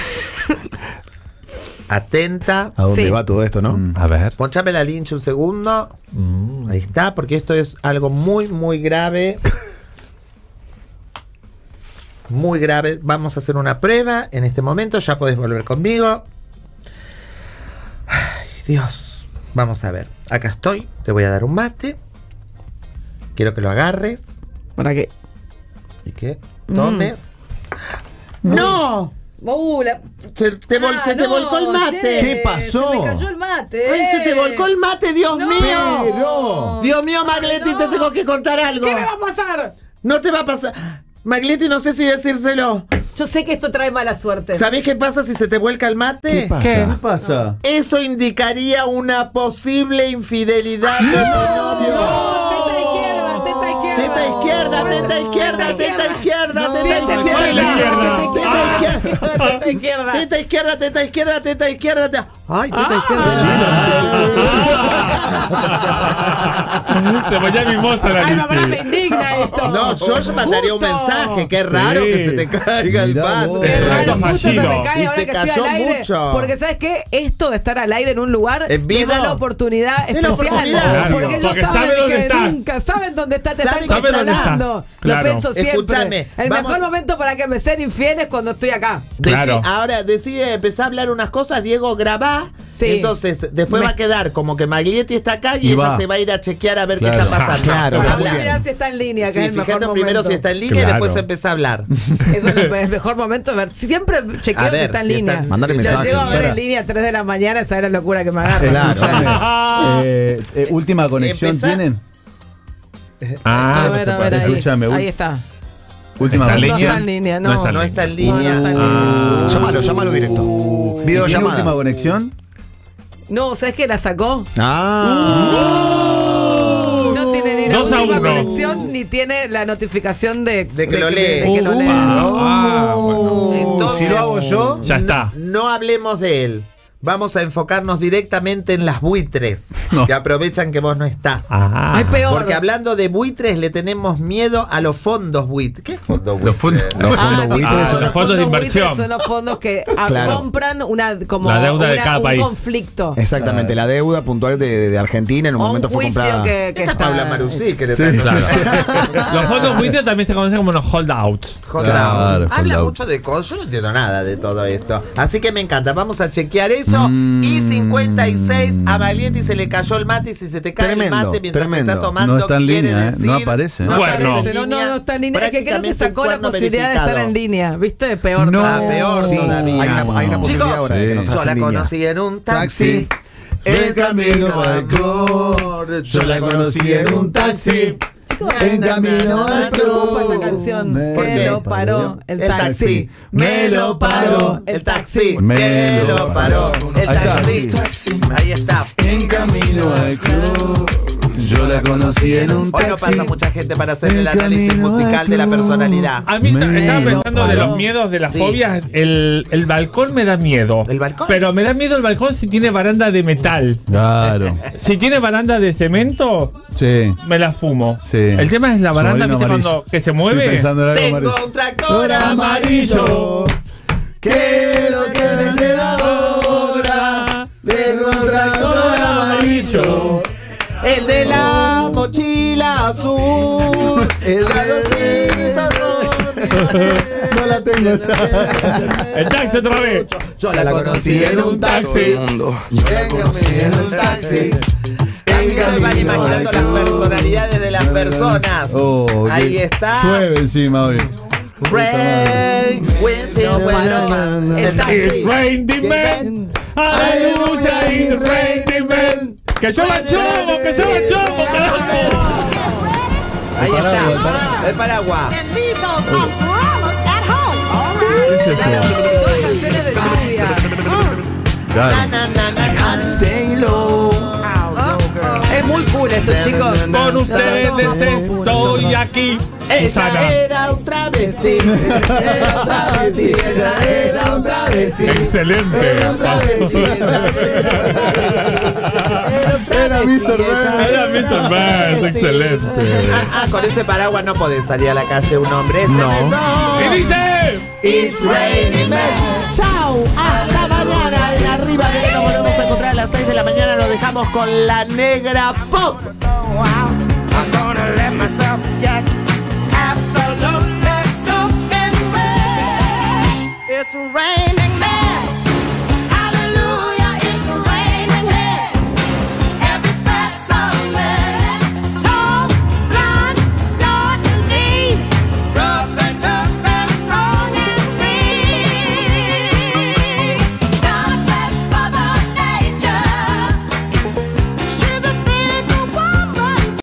Atenta. ¿A dónde Sí. va todo esto, no? A ver. Ponchame la lincha un segundo. Ahí está, porque esto es algo muy, muy grave. Muy grave. Vamos a hacer una prueba en este momento. Ya podés volver conmigo. Ay, Dios. Vamos a ver. Acá estoy. Te voy a dar un mate. Quiero que lo agarres ¿Para qué? y que tomes. ¡No! Se te volcó el mate. ¿Qué pasó? Se me cayó el mate. ¡Ay, se te volcó el mate, Dios No. mío! Pero- Dios mío, Maglietti, te tengo que contar algo. ¿Qué me va a pasar? No te va a pasar. Maglietti, no sé si decírselo. Yo sé que esto trae mala suerte. ¿Sabés qué pasa si se te vuelca el mate? ¿Qué pasa? ¿Qué pasa? Eso indicaría una posible infidelidad de tu novio. Teta izquierda, teta izquierda. Teta izquierda. izquierda, teta izquierda, teta izquierda, teta izquierda. Teta izquierda, teta izquierda, teta izquierda. Ay, teta izquierda. Te ponía mimosa la Ay, mamá, me indigna esto. No, yo mandaría un mensaje. Qué raro que se te caiga el bate. Qué raro, justo se me cae Y ahora se que estoy cayó al aire. mucho. Porque, ¿sabes qué? Esto de estar al aire en un lugar ¿En vivo? me da la oportunidad Es la especial. oportunidad. Porque ellos Porque saben sabe dónde que estás. nunca saben dónde estás, te Saben están que estás. instalando. Claro. Lo pienso siempre. Escúchame, El vamos- mejor momento para que me sean infieles es cuando estoy acá. Claro. Ahora decide empezar a hablar unas cosas, Diego, grabá. Sí. Entonces, después va a quedar como que Maglietti está acá y Y ella va. se va a ir a chequear a ver Claro. qué está pasando. Claro, Para Habla. mirar si está en línea, que Sí, es el mejor fíjate momento. primero si está en línea y Claro. después empieza a hablar. Eso es el mejor momento de ver. Siempre chequeo A ver, si está en si línea. está- Mandale Si mensaje. llego a ver Claro. en línea a 3 de la mañana, esa era la locura que me agarra. Claro. Última conexión Empezá- tienen. A ver, ahí. Escúchame, Ahí está. Última ¿Está en No línea? está en línea, no. No está en línea. No está en línea. Llámalo directo. ¿Tiene Videollamada. última conexión? No, ¿sabes qué? La sacó. No tiene ni la 2 a última 1. conexión ni tiene la notificación de que lo lee. de que lo lee. Bueno. Entonces, Si lo hago yo, Ya está. no hablemos de él. Vamos a enfocarnos directamente en las buitres que aprovechan que vos no estás. Ay, peor. Porque hablando de buitres le tenemos miedo a los fondos buitres. ¿Qué fondos buitres? Los fondos buitres son los fondos de inversión. buitres son los fondos que Claro. compran una como La deuda de cada un país. conflicto. Exactamente, la deuda puntual de Argentina en un O un momento fue juicio comprada. que Esta es está. Paula Marusí que le Sí, trae Claro. Los fondos buitres también se conocen como los holdouts. Claro, Habla hold mucho de cosas. Yo no entiendo nada de todo esto. Así que me encanta. Vamos a chequear eso. Y 56 a Maglietti se le cayó el mate. Y si se te cae Tremendo, el mate mientras te tremendo. está tomando, No está en quiere línea, decir, no aparece. No Bueno. aparece en No, línea. no está en línea. Es que creo que Prácticamente sacó un la cuerno posibilidad de verificado. estar en línea. ¿Viste? Peor. No. Ah, peor Sí, todavía. hay una posibilidad Chicos, ahora de que no estás yo la en línea. conocí en un taxi. En camino al amor. Yo la conocí en un taxi. En camino Me al preocupa esa club. canción. ¿Por Que qué? lo paró el El taxi. taxi, me lo paró el taxi, Me me lo lo paró el Ahí está. taxi. Ahí está. En camino al club, yo la conocí en un Hoy no taxi. pasa mucha gente para hacer el análisis musical de la personalidad. A mí estaba pensando de los miedos de las Sí. fobias. El balcón me da miedo. ¿El balcón? Pero me da miedo el balcón si tiene baranda de metal. Claro. Si tiene baranda de cemento, Sí. me la fumo. Sí. El tema es la baranda, Submarino ¿viste? amarillo. Cuando que se Estoy mueve. pensando en algo Tengo amarillo. un tractor amarillo. ¿Qué es lo que deseo ahora? Tengo un tractor amarillo. El de la mochila azul. El de No la tengo. El taxi otra vez. Yo la conocí en un taxi. Yo la conocí en un taxi. Así se van imaginando las personalidades de las personas. Oh, Ahí que está. Llueve encima hoy. Rain, winter, el taxi. It's raining men. Aleluya, it's raining men. Que llueva el chombo, que llueva el chombo, carajo. Ahí está, el paraguas. ¿Qué es esto? Todas canciones de lluvia. Claro. Es muy cool esto, chicos. Con ustedes estoy aquí. Ella Susana. era un travesti, era un travesti, ella era un travesti. Excelente. Era un travesti, Era Mr. Burns. Era Mr. Burns, excelente. Con ese paraguas no podés salir a la calle un hombre. No. Y dice. It's raining men. Chao, hasta mañana en Arriba Bebé. Nos volvemos a encontrar a las 6 de la mañana. Nos dejamos con la negra pop. I'm gonna let myself get